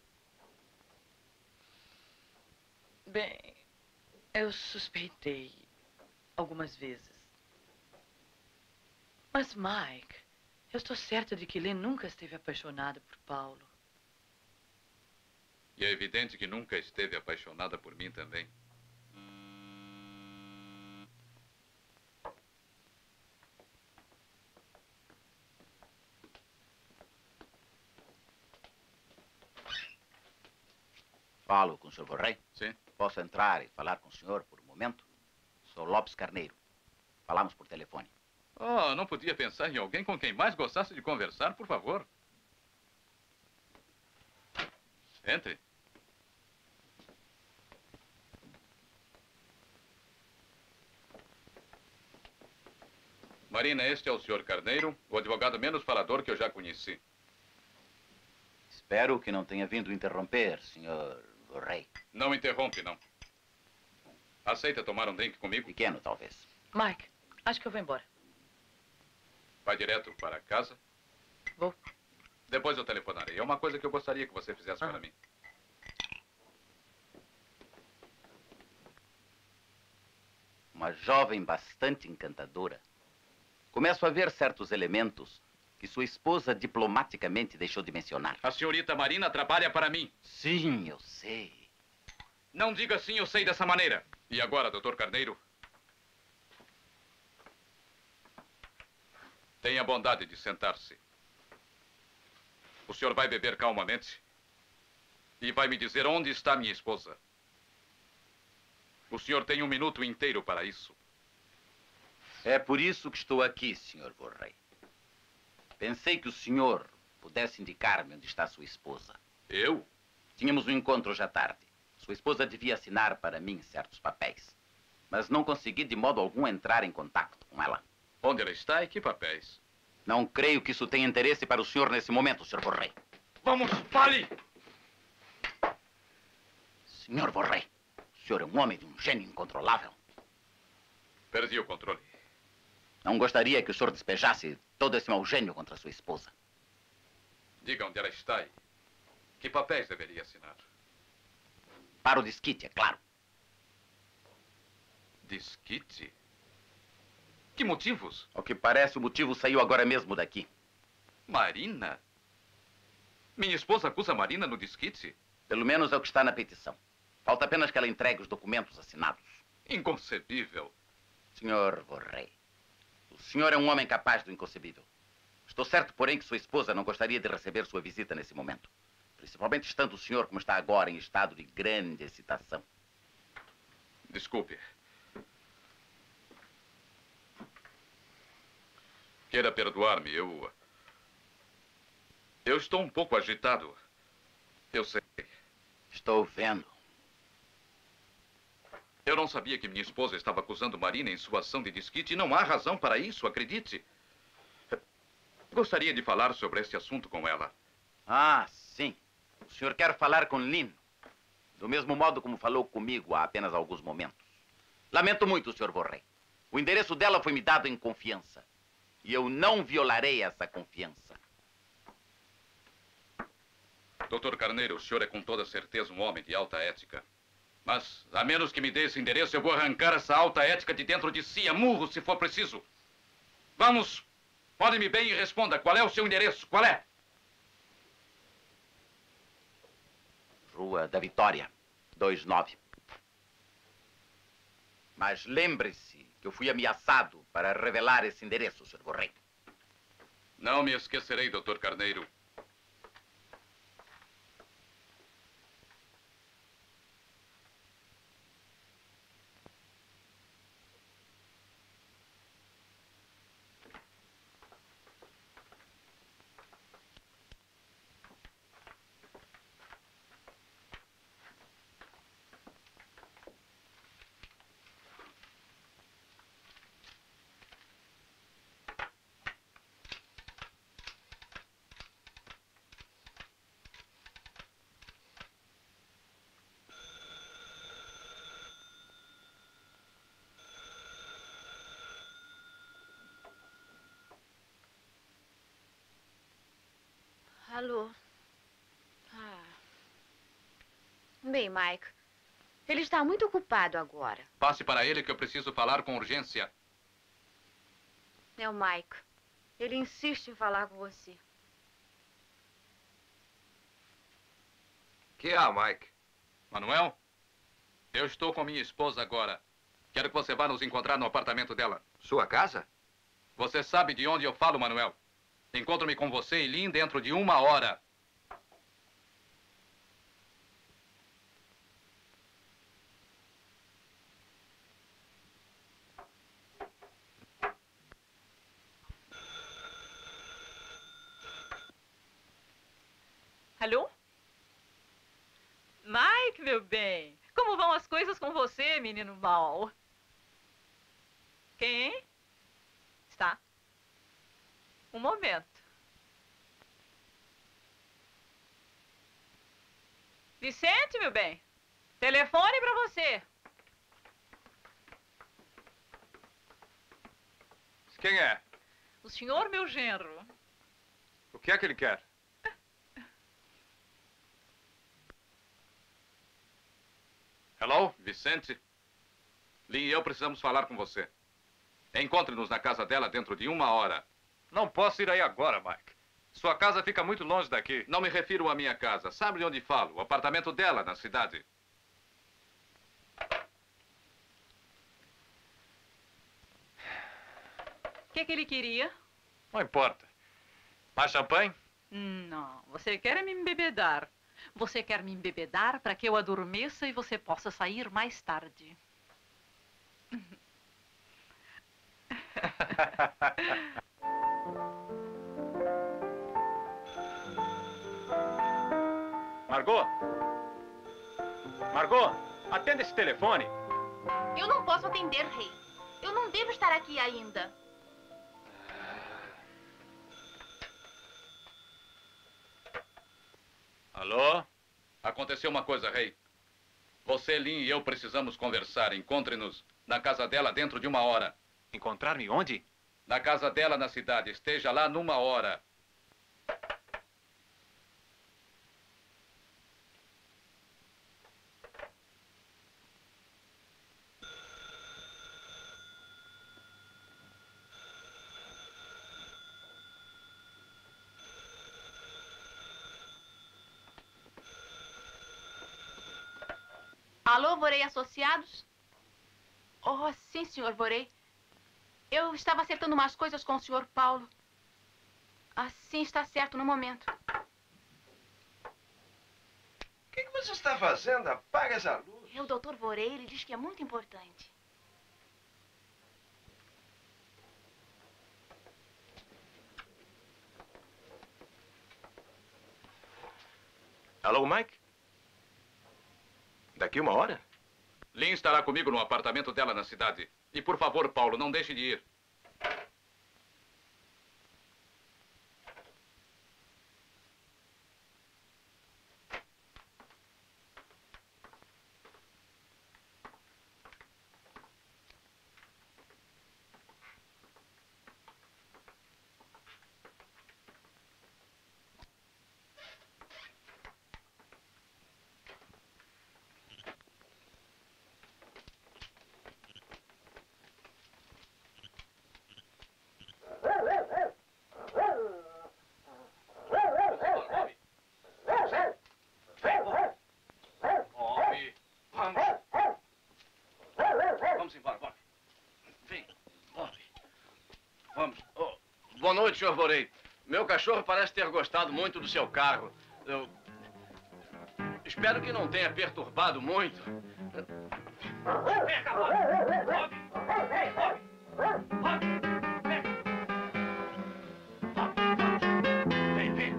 Bem, eu suspeitei algumas vezes. Mas, Mike, eu estou certa de que Lynn nunca esteve apaixonada por Paulo. E é evidente que nunca esteve apaixonada por mim também. Falo com o Sr. Borré? Sim. Posso entrar e falar com o senhor por um momento? Sou Lopes Carneiro. Falamos por telefone. Oh, não podia pensar em alguém com quem mais gostasse de conversar, por favor. Entre. Marina, este é o Sr. Carneiro, o advogado menos falador que eu já conheci. Espero que não tenha vindo interromper, Sr. Borré. Não interrompe, não. Aceita tomar um drink comigo? Pequeno, talvez. Mike, acho que eu vou embora. Vai direto para casa? Vou. Depois eu telefonarei. É uma coisa que eu gostaria que você fizesse para mim. Uma jovem bastante encantadora. Começo a ver certos elementos que sua esposa diplomaticamente deixou de mencionar. A senhorita Marina trabalha para mim. Sim, eu sei. Não diga sim, eu sei dessa maneira. E agora, Dr. Carneiro? Tenha a bondade de sentar-se. O senhor vai beber calmamente e vai me dizer onde está minha esposa. O senhor tem 1 minuto inteiro para isso. É por isso que estou aqui, Sr. Borré. Pensei que o senhor pudesse indicar-me onde está sua esposa. Eu? Tínhamos um encontro hoje à tarde. Sua esposa devia assinar para mim certos papéis. Mas não consegui de modo algum entrar em contato com ela. Onde ela está e que papéis? Não creio que isso tenha interesse para o senhor nesse momento, Sr. Borré. Vamos, fale! Sr. Borré, o senhor é um homem de um gênio incontrolável. Perdi o controle. Não gostaria que o senhor despejasse todo esse mau gênio contra sua esposa. Diga onde ela está e que papéis deveria assinar. Para o desquite, é claro. Desquite? Que motivos? Ao que parece, o motivo saiu agora mesmo daqui. Marina? Minha esposa acusa Marina no desquite? Pelo menos é o que está na petição. Falta apenas que ela entregue os documentos assinados. Inconcebível. Sr. Borré, o senhor é um homem capaz do inconcebível. Estou certo, porém, que sua esposa não gostaria de receber sua visita nesse momento. Principalmente estando o senhor, como está agora, em estado de grande excitação. Desculpe. Queira perdoar-me, eu estou um pouco agitado. Eu sei. Estou vendo. Eu não sabia que minha esposa estava acusando Marina em sua ação de desquite e não há razão para isso, acredite. Gostaria de falar sobre esse assunto com ela. Ah, sim. O senhor quer falar com Lynn? Do mesmo modo como falou comigo há apenas alguns momentos. Lamento muito, Sr. Borré. O endereço dela foi me dado em confiança. E eu não violarei essa confiança. Doutor Carneiro, o senhor é com toda certeza um homem de alta ética. Mas, a menos que me dê esse endereço, eu vou arrancar essa alta ética de dentro de si, a murro, se for preciso. Vamos, olhe-me bem e responda. Qual é o seu endereço? Qual é? Rua da Vitória, 29. Mas lembre-se que eu fui ameaçado para revelar esse endereço, Sr. Borré. Não me esquecerei, doutor Carneiro. Alô? Bem, Mike, ele está muito ocupado agora. Passe para ele que eu preciso falar com urgência. É o Mike. Ele insiste em falar com você. Que há, Mike? Manuel, eu estou com minha esposa agora. Quero que você vá nos encontrar no apartamento dela. Sua casa? Você sabe de onde eu falo, Manuel. Encontro-me com você e Lynn dentro de 1 hora. Alô? Mike, meu bem. Como vão as coisas com você, menino mau? Quem? Está? Um momento. Vicente, meu bem. Telefone para você. Quem é? O senhor, meu genro. O que é que ele quer? Hello, Vicente? Lynn e eu precisamos falar com você. Encontre-nos na casa dela dentro de 1 hora. Não posso ir aí agora, Mike. Sua casa fica muito longe daqui. Não me refiro à minha casa. Sabe de onde falo? O apartamento dela, na cidade. O que ele queria? Não importa. Mais champanhe? Não, você quer me embebedar. Você quer me embebedar para que eu adormeça e você possa sair mais tarde. Margot? Margot, atenda esse telefone. Eu não posso atender, rei. Eu não devo estar aqui ainda. Alô? Aconteceu uma coisa, rei. Você, Lynn e eu precisamos conversar. Encontre-nos na casa dela dentro de 1 hora. Encontrar-me onde? Na casa dela na cidade. Esteja lá n'1 hora. Alô, Vorei Associados? Oh, sim, senhor Vorei. Eu estava acertando umas coisas com o senhor Paulo. Assim está certo no momento. O que você está fazendo? Apaga essa luz. O doutor Vorei, ele diz que é muito importante. Alô, Mike? Daqui 1 hora? Lynn estará comigo no apartamento dela na cidade. E, por favor, Paulo, não deixe de ir. noite, Sr. Vorey. Meu cachorro parece ter gostado muito do seu carro. Eu espero que não tenha perturbado muito. Vem cá, Bob! Bob! Ei, Bob! Bob! Vem! Bob! Vem, vem!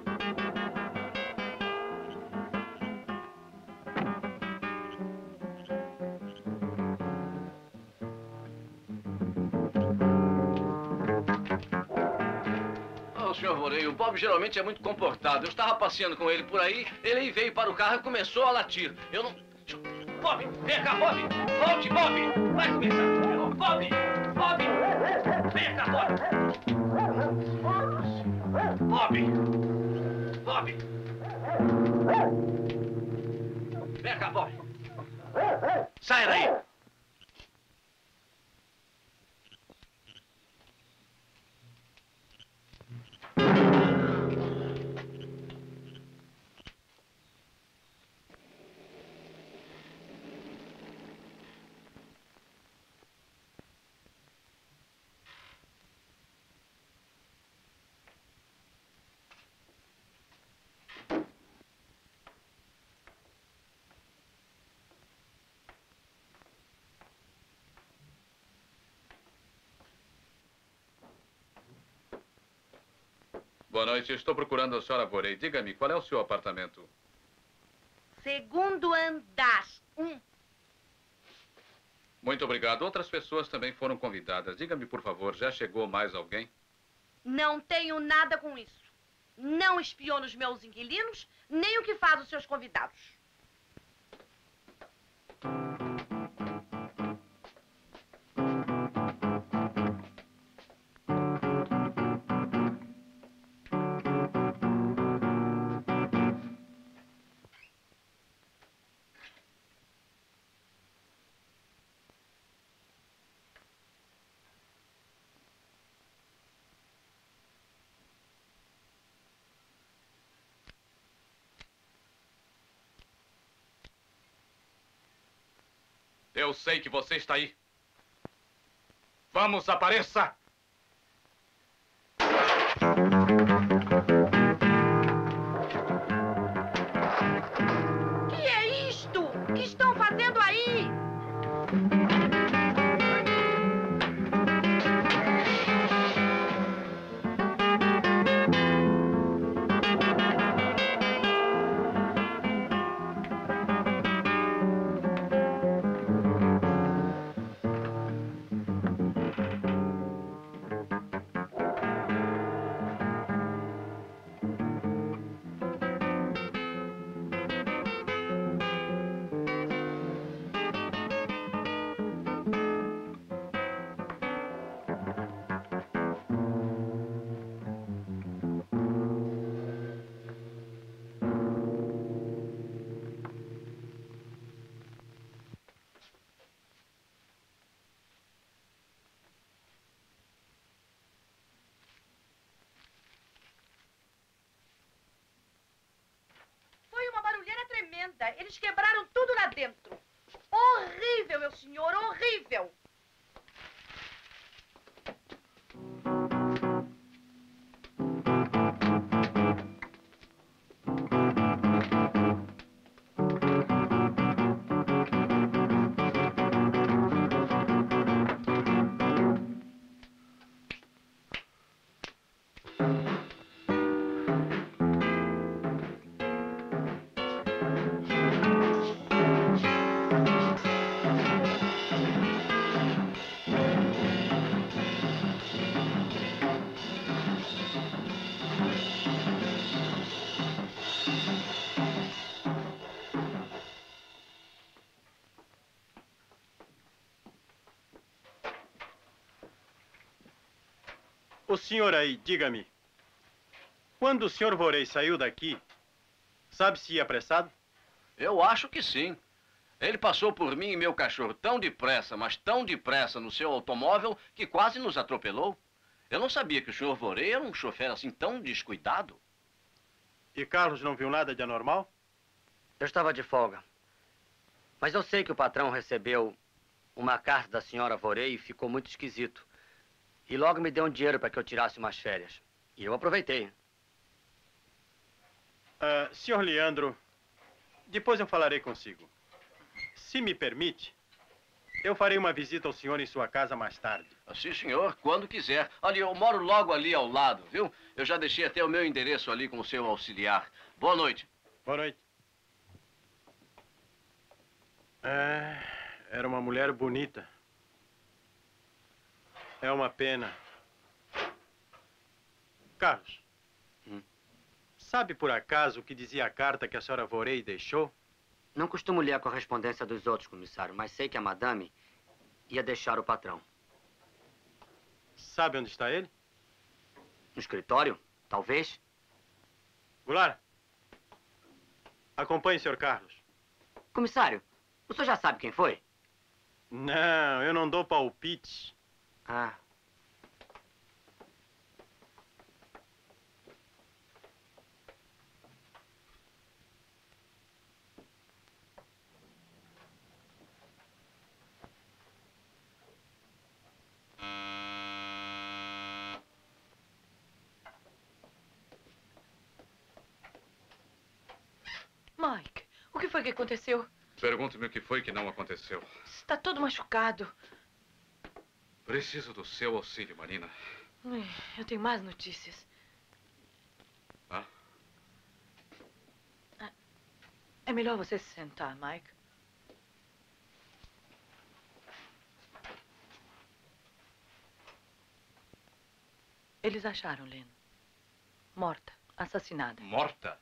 Sr. Vorey, o Bob geralmente é muito comportado. Eu estava passeando com ele por aí, ele veio para o carro e começou a latir. Eu não... Bob, vem cá, Bob! Volte, Bob! Vai começar! Bob! Bob! Vem cá, Bob! Bob! Bob! Vem cá, Bob! Sai daí! Boa noite, estou procurando a senhora Vorey. Diga-me, qual é o seu apartamento? Segundo andar. Muito obrigado. Outras pessoas também foram convidadas. Diga-me, por favor, já chegou mais alguém? Não tenho nada com isso. Não espiono os meus inquilinos, nem o que faz os seus convidados. Eu sei que você está aí. Vamos, apareça! Que é isto? O que estão fazendo aí? Eles quebraram tudo lá dentro. Horrível, meu senhor, horrível. O senhor aí, diga-me. Quando o senhor Vorey saiu daqui, sabe se ia apressado? Eu acho que sim. Ele passou por mim e meu cachorro tão depressa, mas tão depressa no seu automóvel que quase nos atropelou. Eu não sabia que o senhor Vorey era um chofer assim tão descuidado. E Carlos não viu nada de anormal? Eu estava de folga. Mas eu sei que o patrão recebeu uma carta da senhora Vorey e ficou muito esquisito. E logo me deu um dinheiro para que eu tirasse umas férias. E eu aproveitei. Senhor Leandro, depois eu falarei consigo. Se me permite, eu farei uma visita ao senhor em sua casa mais tarde. Sim, senhor, quando quiser. Olha, eu moro logo ali ao lado, viu? Eu já deixei até o meu endereço ali com o seu auxiliar. Boa noite. Boa noite. Era uma mulher bonita. É uma pena. Carlos, sabe por acaso o que dizia a carta que a senhora Vorey deixou? Não costumo ler a correspondência dos outros, comissário, mas sei que a madame ia deixar o patrão. Sabe onde está ele? No escritório? Talvez. Goulart, acompanhe o senhor Carlos. Comissário, o senhor já sabe quem foi? Não, eu não dou palpites. Ah. Mike, o que foi que aconteceu? Pergunte-me o que foi que não aconteceu. Está todo machucado. Preciso do seu auxílio, Marina. Eu tenho mais notícias. É melhor você se sentar, Mike. Eles acharam Lynn. Morta. Assassinada. Morta?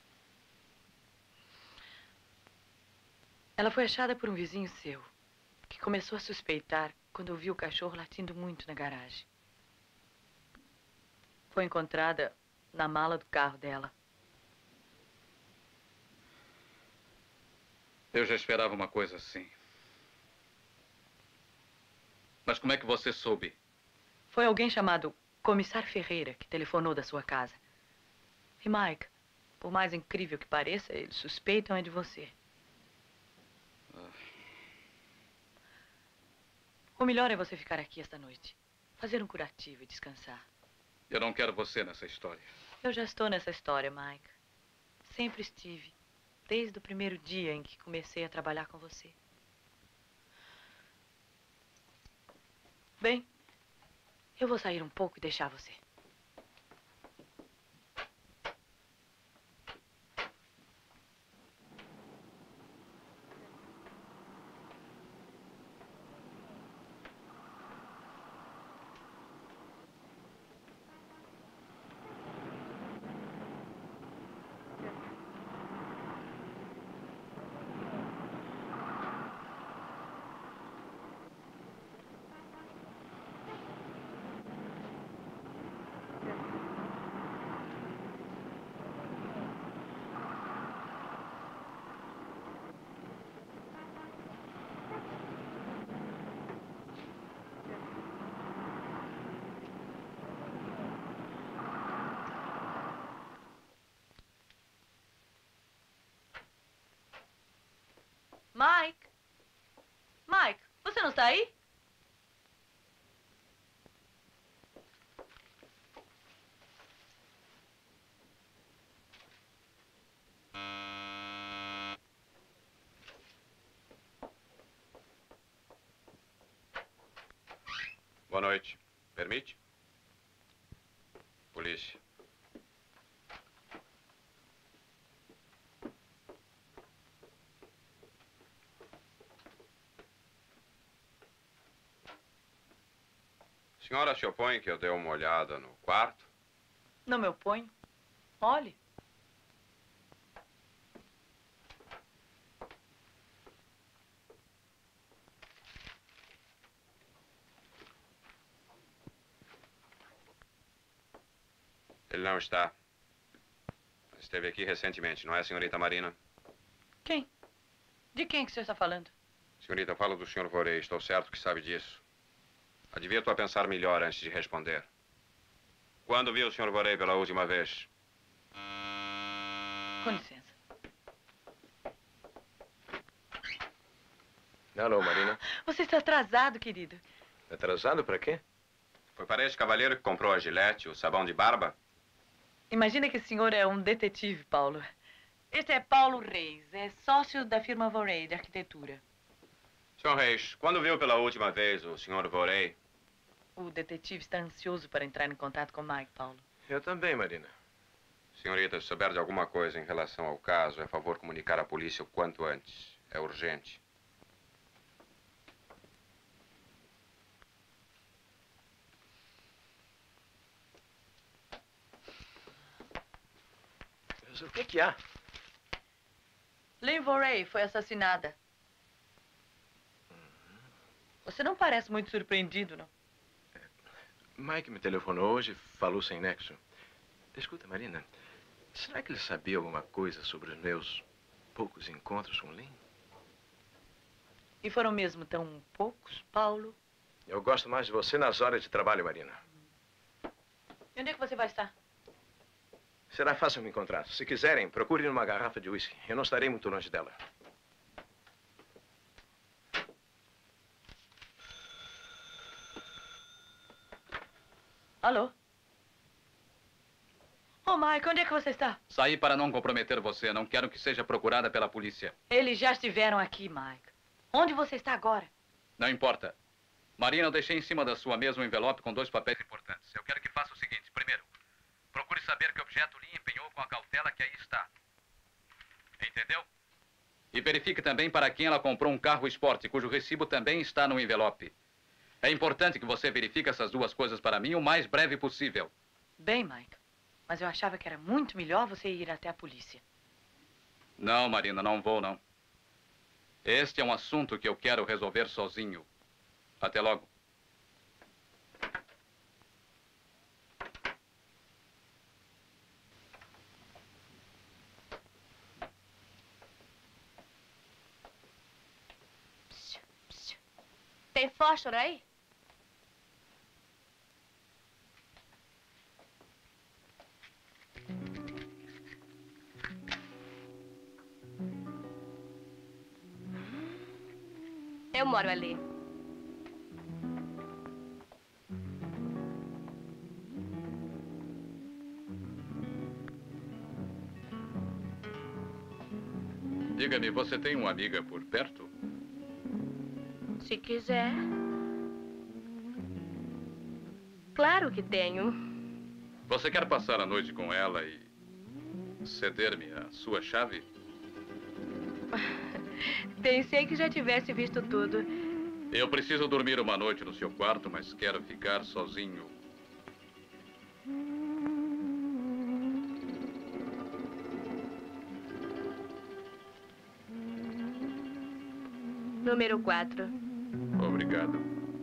Ela foi achada por um vizinho seu, que começou a suspeitar quando ouviu o cachorro latindo muito na garagem. Foi encontrada na mala do carro dela. Eu já esperava uma coisa assim. Mas como é que você soube? Foi alguém chamado Comissário Ferreira que telefonou da sua casa. E Mike, por mais incrível que pareça, eles suspeitam é de você. O melhor é você ficar aqui esta noite. Fazer um curativo e descansar. Eu não quero você nessa história. Eu já estou nessa história, Mike. Sempre estive. Desde o primeiro dia em que comecei a trabalhar com você. Bem, eu vou sair um pouco e deixar você. Mike? Mike, você não está aí? Boa noite. Permite? Polícia. A senhora se opõe que eu dê uma olhada no quarto? Não me oponho. Olhe. Ele não está. Esteve aqui recentemente, não é, senhorita Marina? Quem? De quem que o senhor está falando? Senhorita, falo do senhor Vorey. Estou certo que sabe disso. Advirto a pensar melhor antes de responder. Quando viu o senhor Vorey pela última vez? Com licença. Alô, Marina. Você está atrasado, querido. Atrasado para quê? Foi para este cavalheiro que comprou a gilete, o sabão de barba? Imagina que o senhor é um detetive, Paulo. Este é Paulo Reis, é sócio da firma Vorey de arquitetura. Sr. Reis, quando viu pela última vez o Sr. Vorey? O detetive está ansioso para entrar em contato com Mike, Paulo. Eu também, Marina. Senhorita, se souber de alguma coisa em relação ao caso, é favor comunicar à polícia o quanto antes. É urgente. Mas o que há? Lynn Vorey foi assassinada. Você não parece muito surpreendido, não? Mike me telefonou hoje e falou sem nexo. Escuta, Marina, será que ele sabia alguma coisa sobre os meus poucos encontros com Lynn? E foram mesmo tão poucos, Paulo? Eu gosto mais de você nas horas de trabalho, Marina. E onde é que você vai estar? Será fácil me encontrar. Se quiserem, procurem uma garrafa de uísque. Eu não estarei muito longe dela. Alô? Oh, Mike, onde é que você está? Saí para não comprometer você. Não quero que seja procurada pela polícia. Eles já estiveram aqui, Mike. Onde você está agora? Não importa. Marina, eu deixei em cima da sua mesa um envelope com 2 papéis importantes. Eu quero que faça o seguinte. Primeiro, procure saber que objeto Lynn empenhou com a cautela que aí está. Entendeu? E verifique também para quem ela comprou um carro esporte, cujo recibo também está no envelope. É importante que você verifique essas 2 coisas para mim o mais breve possível. Bem, Mike, mas eu achava que era muito melhor você ir até a polícia. Não, Marina, não vou, não. Este é um assunto que eu quero resolver sozinho. Até logo. Tem fósforo aí? Eu moro ali. Diga-me, você tem uma amiga por perto? Se quiser. Claro que tenho. Você quer passar a noite com ela e ceder-me a sua chave? Pensei que já tivesse visto tudo. Eu preciso dormir uma noite no seu quarto, mas quero ficar sozinho. Número 4. Obrigado.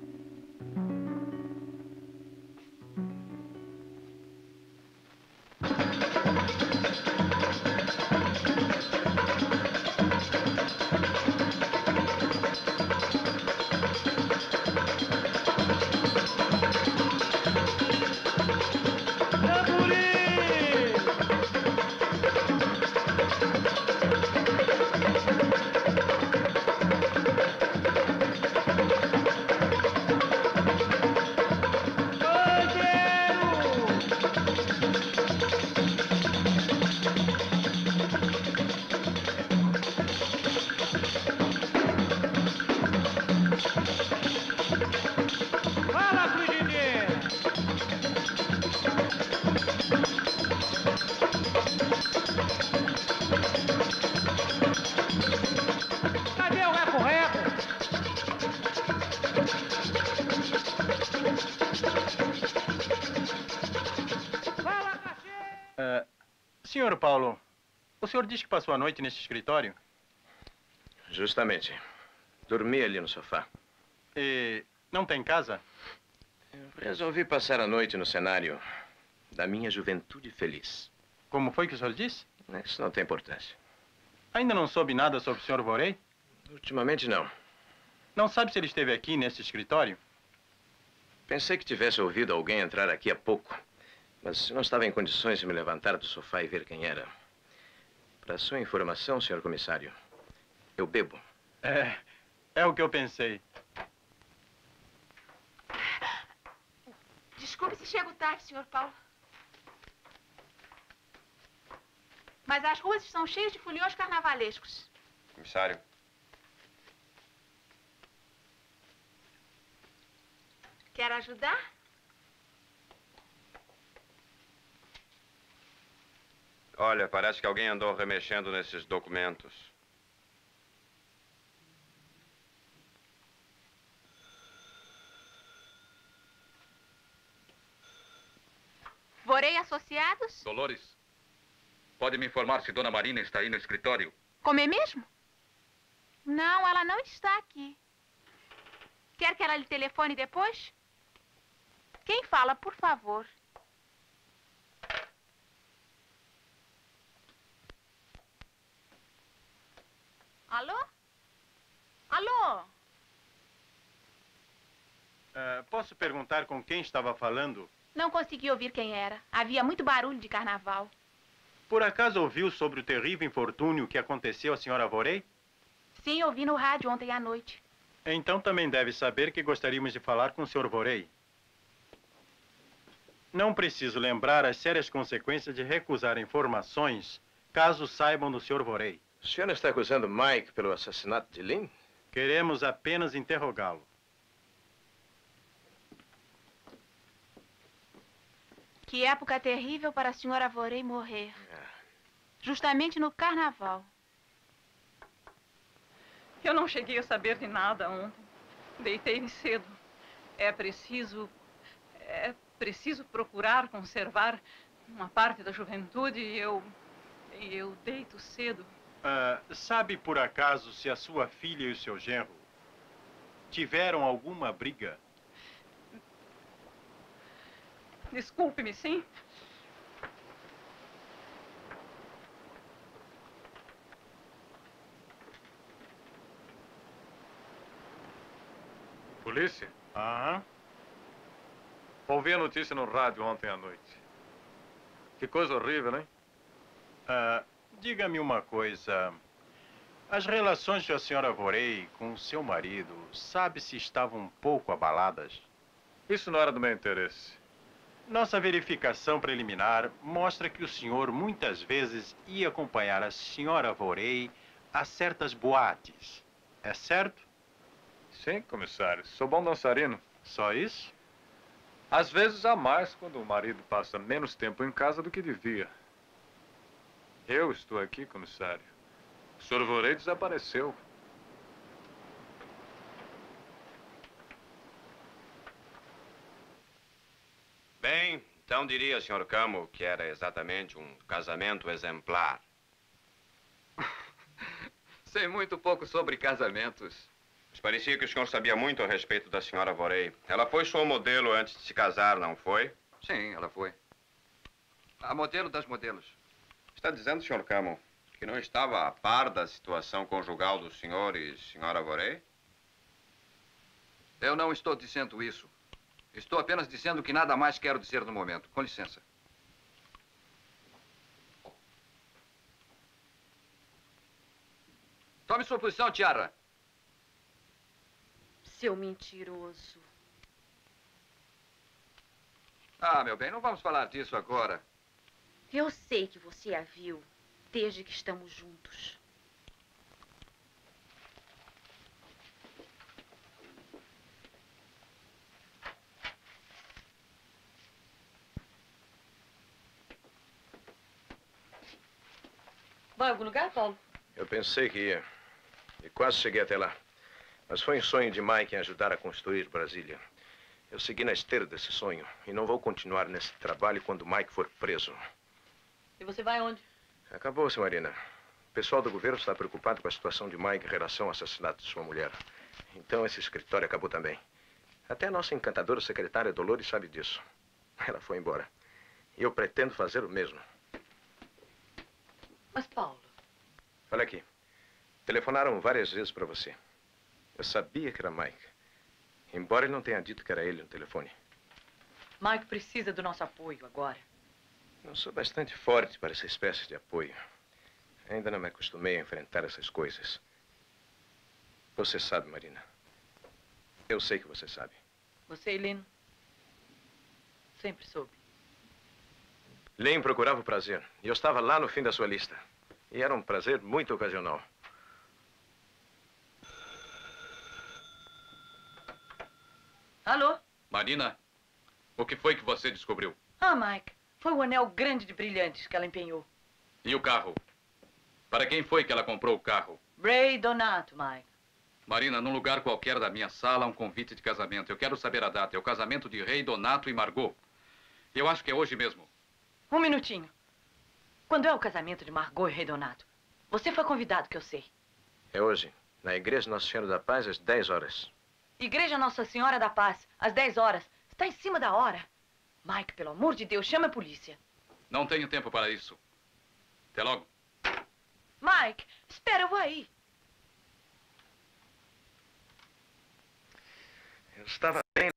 Senhor Paulo, o senhor disse que passou a noite nesse escritório? Justamente. Dormi ali no sofá. E não tem casa? Eu resolvi passar a noite no cenário da minha juventude feliz. Como foi que o senhor disse? Isso não tem importância. Ainda não soube nada sobre o senhor Vorey? Ultimamente, não. Não sabe se ele esteve aqui nesse escritório? Pensei que tivesse ouvido alguém entrar aqui há pouco. Mas não estava em condições de me levantar do sofá e ver quem era. Para sua informação, senhor comissário, eu bebo. É o que eu pensei. Desculpe se chego tarde, Sr. Paulo. Mas as ruas estão cheias de foliões carnavalescos. Comissário. Quer ajudar? Olha, parece que alguém andou remexendo nesses documentos. Vorei Associados? Dolores, pode me informar se Dona Marina está aí no escritório? Como é mesmo? Não, ela não está aqui. Quer que ela lhe telefone depois? Quem fala, por favor? Alô? Alô? Posso perguntar com quem estava falando? Não consegui ouvir quem era. Havia muito barulho de carnaval. Por acaso ouviu sobre o terrível infortúnio que aconteceu à senhora Vorey? Sim, ouvi no rádio ontem à noite. Então também deve saber que gostaríamos de falar com o Sr. Vorey. Não preciso lembrar as sérias consequências de recusar informações caso saibam do Sr. Vorey. O senhor está acusando Mike pelo assassinato de Lynn? Queremos apenas interrogá-lo. Que época terrível para a senhora Vorey morrer. Justamente no carnaval. Eu não cheguei a saber de nada ontem. Deitei-me cedo. É preciso procurar conservar uma parte da juventude e eu deito cedo. Sabe por acaso se a sua filha e o seu genro tiveram alguma briga? Desculpe-me, sim? Polícia? Aham. Ouvi a notícia no rádio ontem à noite. Que coisa horrível, hein? Diga-me uma coisa. As relações da senhora Vorey com o seu marido, sabe se estavam um pouco abaladas? Isso não era do meu interesse. Nossa verificação preliminar mostra que o senhor muitas vezes ia acompanhar a senhora Vorey a certas boates. É certo? Sim, comissário. Sou bom dançarino. Só isso? Às vezes há mais quando o marido passa menos tempo em casa do que devia. Eu estou aqui, comissário. O Sr. Vorey desapareceu. Bem, então diria, Sr. Camo, que era exatamente um casamento exemplar. Sei muito pouco sobre casamentos. Mas parecia que o senhor sabia muito a respeito da senhora Vorey. Ela foi sua modelo antes de se casar, não foi? Sim, ela foi. A modelo das modelos. Está dizendo, Sr. Camo, que não estava a par da situação conjugal do senhor e senhora Vorey? Eu não estou dizendo isso. Estou apenas dizendo que nada mais quero dizer no momento. Com licença. Tome sua posição, Tiara. Seu mentiroso. Ah, meu bem, não vamos falar disso agora. Eu sei que você a viu desde que estamos juntos. Vai a algum lugar, Paulo? Eu pensei que ia. E quase cheguei até lá. Mas foi um sonho de Mike em ajudar a construir Brasília. Eu segui na esteira desse sonho e não vou continuar nesse trabalho quando Mike for preso. E você vai onde? Acabou-se, Marina. O pessoal do governo está preocupado com a situação de Mike em relação ao assassinato de sua mulher. Então esse escritório acabou também. Até a nossa encantadora secretária Dolores sabe disso. Ela foi embora. E eu pretendo fazer o mesmo. Mas, Paulo... Olha aqui. Telefonaram várias vezes para você. Eu sabia que era Mike. Embora ele não tenha dito que era ele no telefone. Mike precisa do nosso apoio agora. Eu sou bastante forte para essa espécie de apoio. Ainda não me acostumei a enfrentar essas coisas. Você sabe, Marina. Eu sei que você sabe. Você e Lino? sempre soube. Lynn procurava o prazer. E eu estava lá no fim da sua lista. E era um prazer muito ocasional. Alô? Marina, o que foi que você descobriu? Ah, Mike, foi o anel grande de brilhantes que ela empenhou. E o carro? Para quem foi que ela comprou o carro? Ray Donato, Mike. Marina, num lugar qualquer da minha sala, há um convite de casamento. Eu quero saber a data. É o casamento de Ray Donato e Margot. Eu acho que é hoje mesmo. Um minutinho. Quando é o casamento de Margot e Ray Donato? Você foi convidado, que eu sei. É hoje, na Igreja Nossa Senhora da Paz, às 10 horas. Igreja Nossa Senhora da Paz, às 10 horas. Está em cima da hora. Mike, pelo amor de Deus, chama a polícia. Não tenho tempo para isso. Até logo. Mike, espera, eu vou aí. Eu estava bem.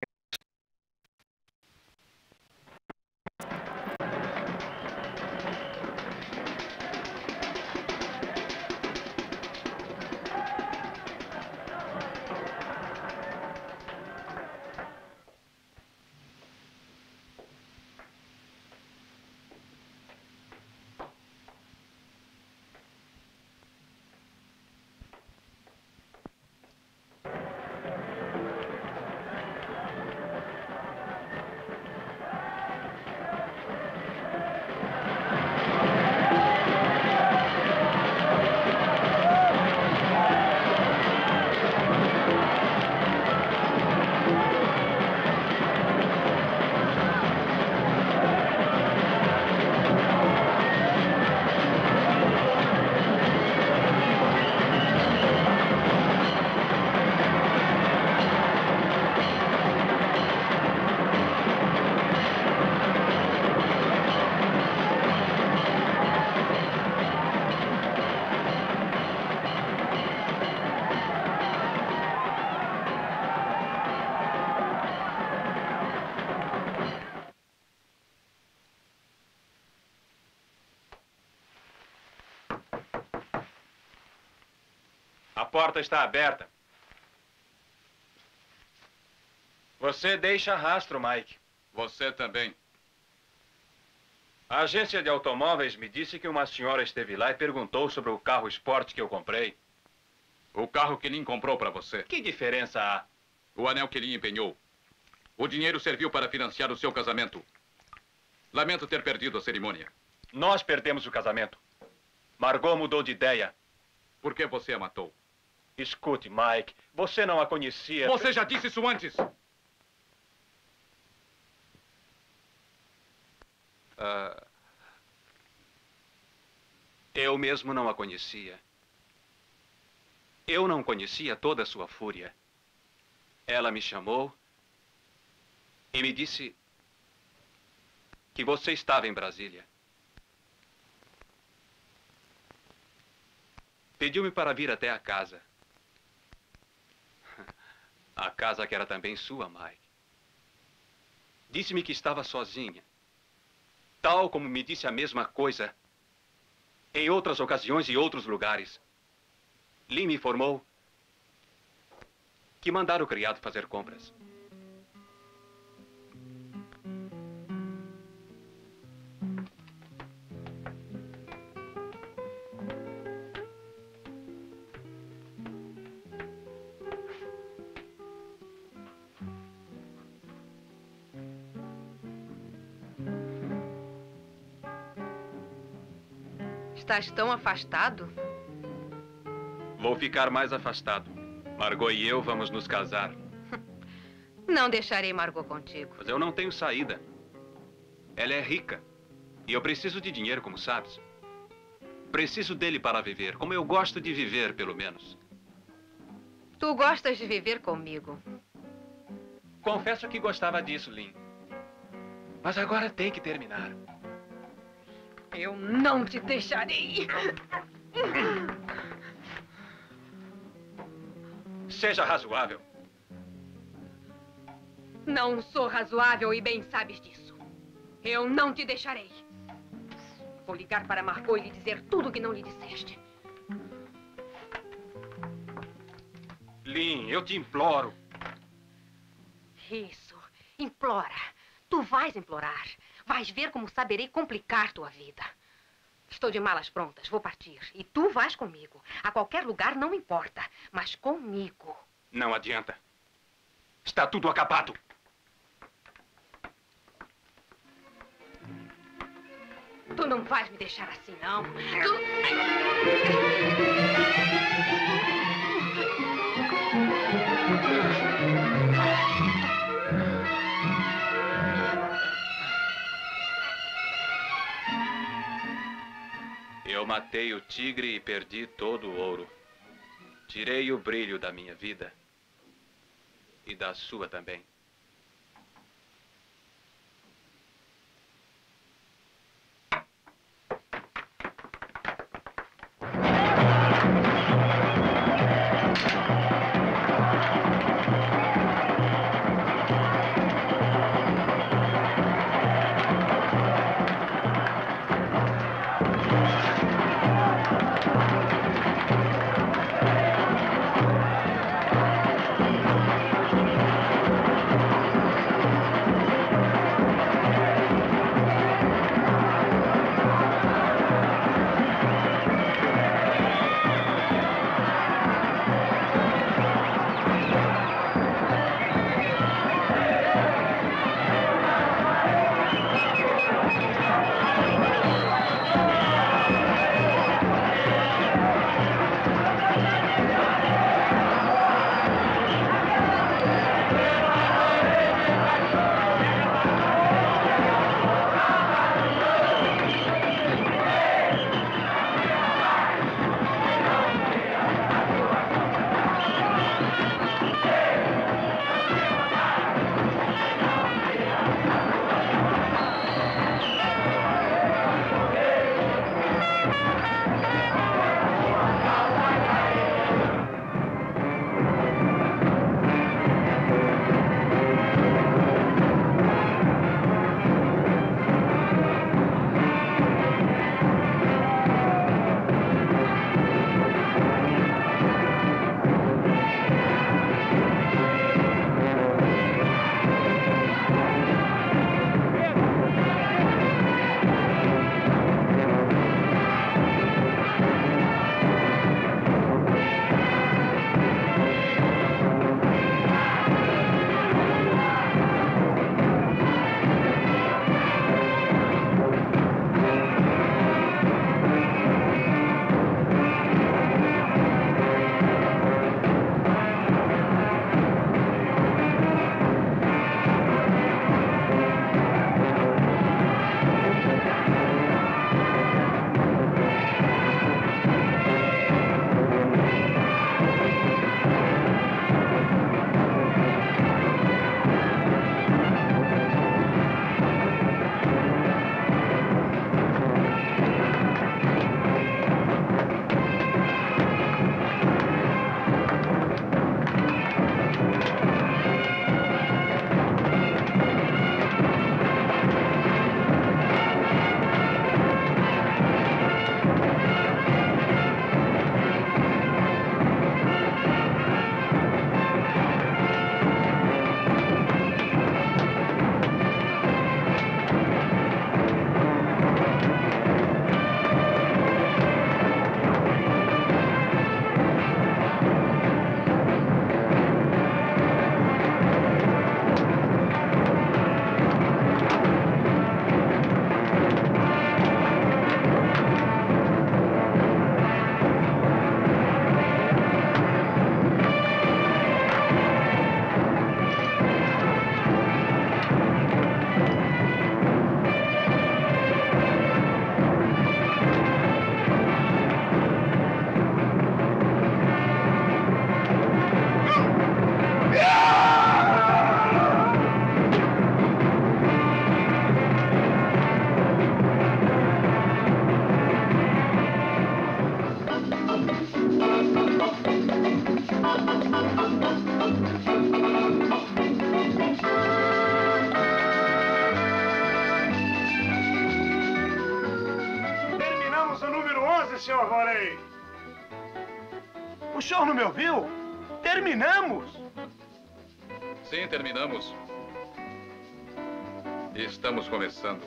A porta está aberta. Você deixa rastro, Mike. Você também. A agência de automóveis me disse que uma senhora esteve lá e perguntou sobre o carro esporte que eu comprei. O carro que Lynn comprou para você. Que diferença há? O anel que Lynn empenhou. O dinheiro serviu para financiar o seu casamento. Lamento ter perdido a cerimônia. Nós perdemos o casamento. Margot mudou de ideia. Por que você a matou? Escute, Mike, você não a conhecia. Você já disse isso antes. Eu mesmo não a conhecia. Eu não conhecia toda a sua fúria. Ela me chamou e me disse que você estava em Brasília. Pediu-me para vir até a casa. A casa que era também sua, Mike. Disse-me que estava sozinha. Tal como me disse a mesma coisa em outras ocasiões e outros lugares. Lynn me informou que mandaram o criado fazer compras. Estás tão afastado? Vou ficar mais afastado. Margot e eu vamos nos casar. Não deixarei Margot contigo. Mas eu não tenho saída. Ela é rica. E eu preciso de dinheiro, como sabes. Preciso dele para viver, como eu gosto de viver, pelo menos. Tu gostas de viver comigo. Confesso que gostava disso, Lynn. Mas agora tem que terminar. Eu não te deixarei. Seja razoável. Não sou razoável e bem sabes disso. Eu não te deixarei. Vou ligar para Margot e lhe dizer tudo o que não lhe disseste. Lynn, eu te imploro. Isso. Implora. Tu vais implorar. Vais ver como saberei complicar tua vida. Estou de malas prontas, vou partir. E tu vais comigo. A qualquer lugar não importa, mas comigo. Não adianta. Está tudo acabado. Tu não vais me deixar assim, não. Eu matei o tigre e perdi todo o ouro. Tirei o brilho da minha vida. E da sua também. Sr. Vorey. O senhor não me ouviu? Terminamos. Sim, terminamos. Estamos começando.